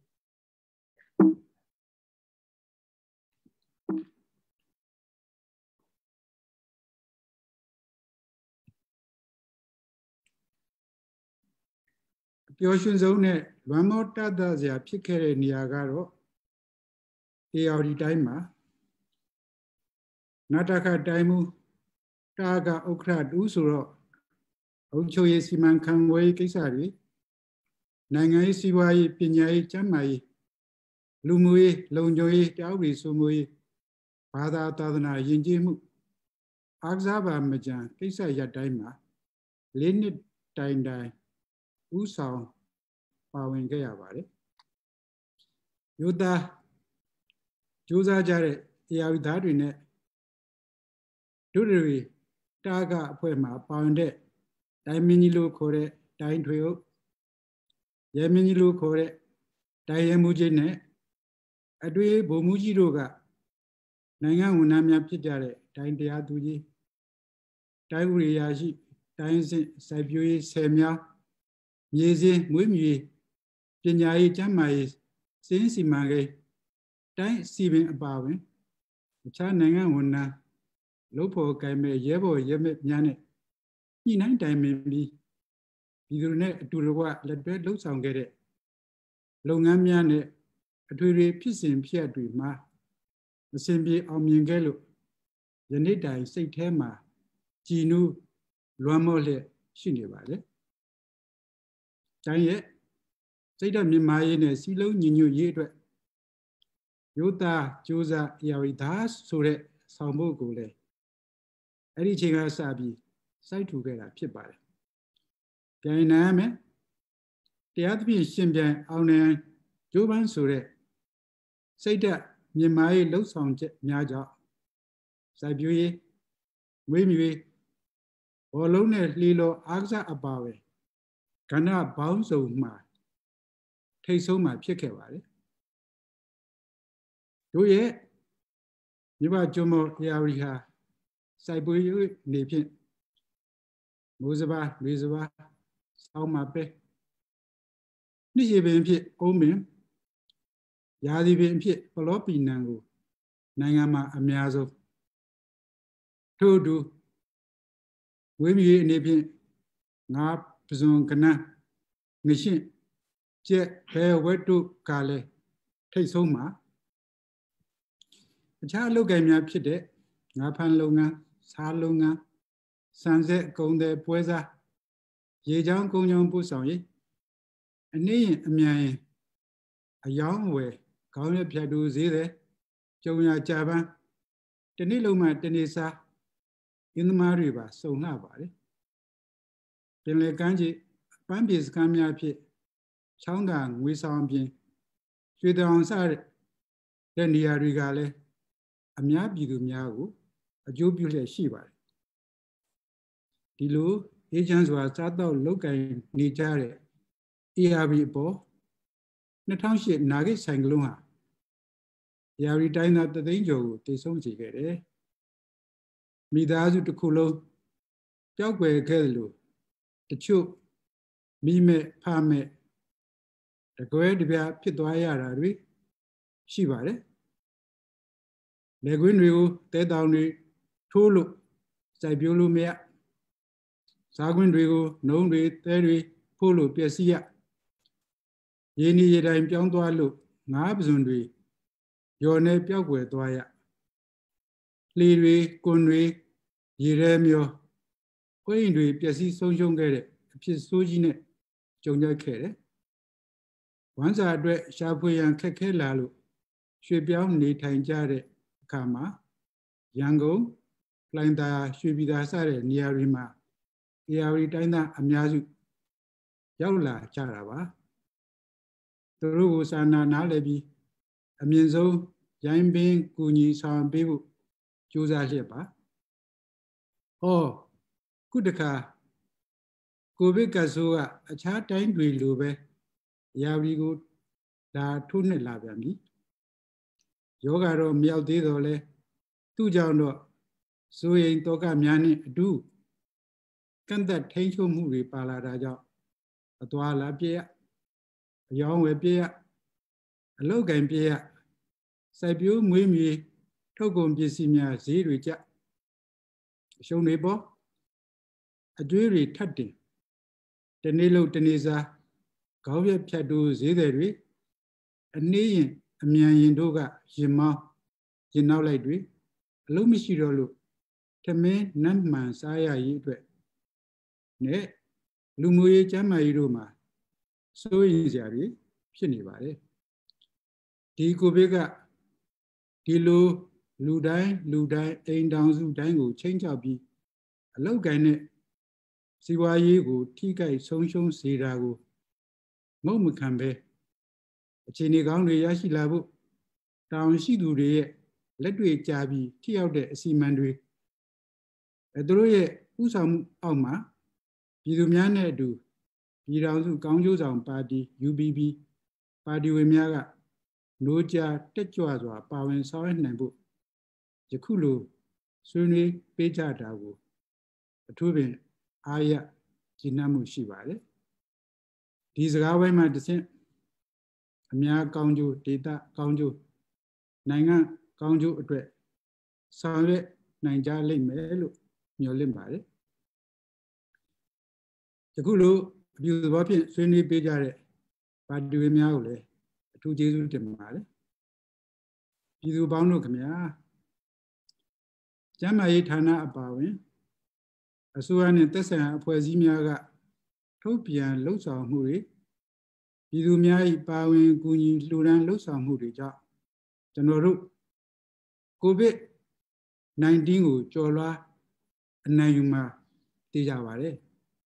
ပျော်ရွှင်ဆုံးနဲ့လွမ်းမောတတ်စရာဖြစ်ခဲ့တဲ့နေရာကတော့ ARD time Nataka time Taga Okra Usuro Ochoye Siman Kanway Kisari Nangai Siwai Pinyai Chamai Lumui Lonjoy Tauri Sumui Pada Tadana Yinjimu Agzaba Majan Kisa Yadaima Linit Taindai Usao Pawin Gayavare Yuda Juza Jare Yavidadine Dudri Taga Poema Pounde Daiminilu Kore Dain Trio Yaminilu Kore Dayamujine Adwe Bomuji Roga Nanga Unamia Pitare Dain Deatuji Dauri Yashi Dain Sabui Semia Yezi Mumi Pinyai Jamai Sensi Mage Dain Sibin Abawin Chananga Una Lopo Game Yebo Yeme Yane Yinan Daimbi Bidune Durawa let bed looks on get it. Longamiane Aturi Pisin Piatri Ma the Simbi Omingelo Yanita Saitema Ginu Luamole Shinivale Tanye Saida Mimayene Silo Ninu Yedre Yota Josa Yavidas Sure Sambo Gule Editing Sabi Side together Pipare Gainame The other Shimbian Aune Joban Sure Saida Mimai Losong Nyaja Sabui Wimi Olone Lilo Agza Abawe Kana Bounce Ma Take so my Pikeware Do ye Niba Jomo Yariha Sabu Nipin Muzaba Rizaba Salma Be Niji Pit Omen Yadi Pit Polopi Nangu Nangama Amiazo Todo Wimi Nipin Nap Pizon Kana Nishin Jet Hair Wetu Kale Take so ma A child look at me up Pite Napan Longa Salunga Sunset Gonde Pueza Yejang Gonyong Busoy a name a young way, Gaunia Piadu Zide, Jonia Java, Teniloma Denisa in the Mariba, so nobody. Tenle Ganji, Bambi's Gamia Pit, Changang, we saw him, Sweet on side, then the Arigale, a Miabigu Miagu, a jubilee Shiva. Dilu, agents were sat out looking Nijare, ERB Bo, Natanshi Nugget Sangluma. Yari dined at the danger, they so get Midazu to Kulo, Jogwe Kelu, the Chu, Mime Pame, the Goed Bia Pitoyari, Shivare. Leguinriu, Tedowny, Tulu, Sibulumia. Sagwin Rigo, Nonri, Terry, Polo, Piasia. Yeni Yedam Piantoalu, Nabzundri, Yone Piague Toya. Liri, Kunri, Yeremio, Quindri, Piasi Sonjongere, Pisugine, Jonga Kere. Once I dread Shapu and Kakelalu, Shibian Ni Tanjare, Kama, Yango, Planta, Shibida Sare, Niarima. Yari Dina Amiazu Yaula Charava Turu Sana Nalebi Amienzo Yambing Kuni Sam Bibu Juza Leba Oh Kudaka Kubikazua a chat time will lube Yari good La Tune Labami Yogaro Miao Didole Tujano Suing Toka Miani do Can that take your movie Palaraja? A Tuala Pia, a young way Pia, a Logan Pia, Sabu Mimi, Togum Pisimia, Zirija, Show neighbor, a jury tutting. The Nilo Denisa, Gavia Piadu Zideri, a name အမြန်ရင်တို့ကရင်မောင်းရင်နောက်လိုက်တွေအလုံးမရှိတော့လို့ထမင်းနတ်မှန်စားရရေးအတွက်နဲ့လူမျိုးရေးကျမ်းမာရေးတို့မှာစိုးရိမ်စရာတွေဖြစ်နေပါတယ်ဒီကိုဗစ်ကဒီလိုလူတိုင်းအိမ်တောင်စုတိုင်းကိုချိန်ချောက်ပြီးအလောက်ကိုင်းနဲ့စီးပွားရေးကိုထိခိုက်ဆုံးရှုံးစေတာကိုငုံမခံပဲအခြေအနေကောင်းတွေရရှိလာဖို့တောင်းရှိသူတွေရဲ့လက်တွေ့ကြပြီးထိရောက်တဲ့အစီအမံတွေသူတို့ရဲ့ဥဆောင်မှုအောက်မှာပြည်သူများနဲ့အတူပြည်ထောင်စုကောင်းကျိုးဆောင်ပါတီ UBP ပါတီဝင်များကနိုးကြားတက်ကြွစွာပါဝင်ဆောင်ရွက်နိုင်ဖို့ယခုလိုဆွေးနွေးပေးကြတာကိုအထူးပင်အားရကျေနပ်မှုရှိပါတယ်ဒီစကားဝိုင်းမှာတစ်ဆင့်အများကောင်းကျိုးဒေသကောင်းကျိုးနိုင်ငံကောင်းကျိုးအတွက်ဆောင်ရွက်နိုင်ကြလိမ့်မယ်လို့မျှော်လင့်ပါတယ်ယခုလိုအပြုသဘောဖြင့်ဆွေးနွေးပေးကြတဲ့ပါတီဝင်များကိုလည်းအထူးကျေးဇူးတင်ပါတယ်ပြည်သူပေါင်းတို့ခင်ဗျာကျန်းမာရေးဌာနအပါအဝင်အစိုးရနဲ့သက်ဆိုင်ရာအဖွဲ့အစည်းများကထုတ်ပြန်လှုပ်ဆောင်မှုတွေပြည်သူများ၏ပါဝင်ကူညီလှူဒါန်းလှုပ်ဆောင်မှုတွေကြောင့်ကျွန်တော်တို့ကိုဗစ် -19 ကိုကျော်လွှားအနိုင်ယူမှာသိကြပါတယ်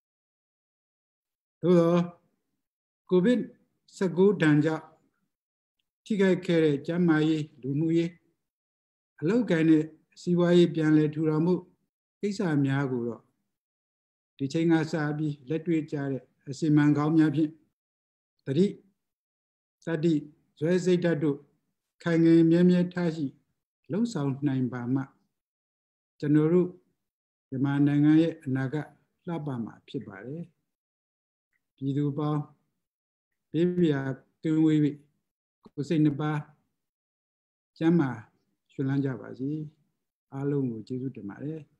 သို့သောကိုဗစ်-19 ဒဏ်ကြောင့်ထိခိုက်ခဲ့တဲ့ကျန်းမာရေးလူမှုရေးအလောက်ကိုင်းတဲ့စီးပွားရေးပြန်လည်ထူထောင်မှုကိစ္စများကိုတော့ဒီချိန်ကစပြီးလက်တွေ့ကြတဲ့အစီအမံကောင်းများဖြင့်တတိစတိဇွဲစိတ်ဓာတ်တို့ခိုင်ငယ်မြဲမြဲထားရှိလှုံ့ဆော်နိုင်ပါမှကျွန်တော်တို့မြန်မာနိုင်ငံရဲ့အနာဂတ်လှပမှာဖြစ်ပါတယ်ပြည်သူပေါင်းဘေးပြာကင်းဝေးပြီးကိုယ်စိတ်နှစ်ပါးကျမ်းမာရွှင်လန်းကြပါစေအားလုံးကိုကျေးဇူးတင်ပါတယ်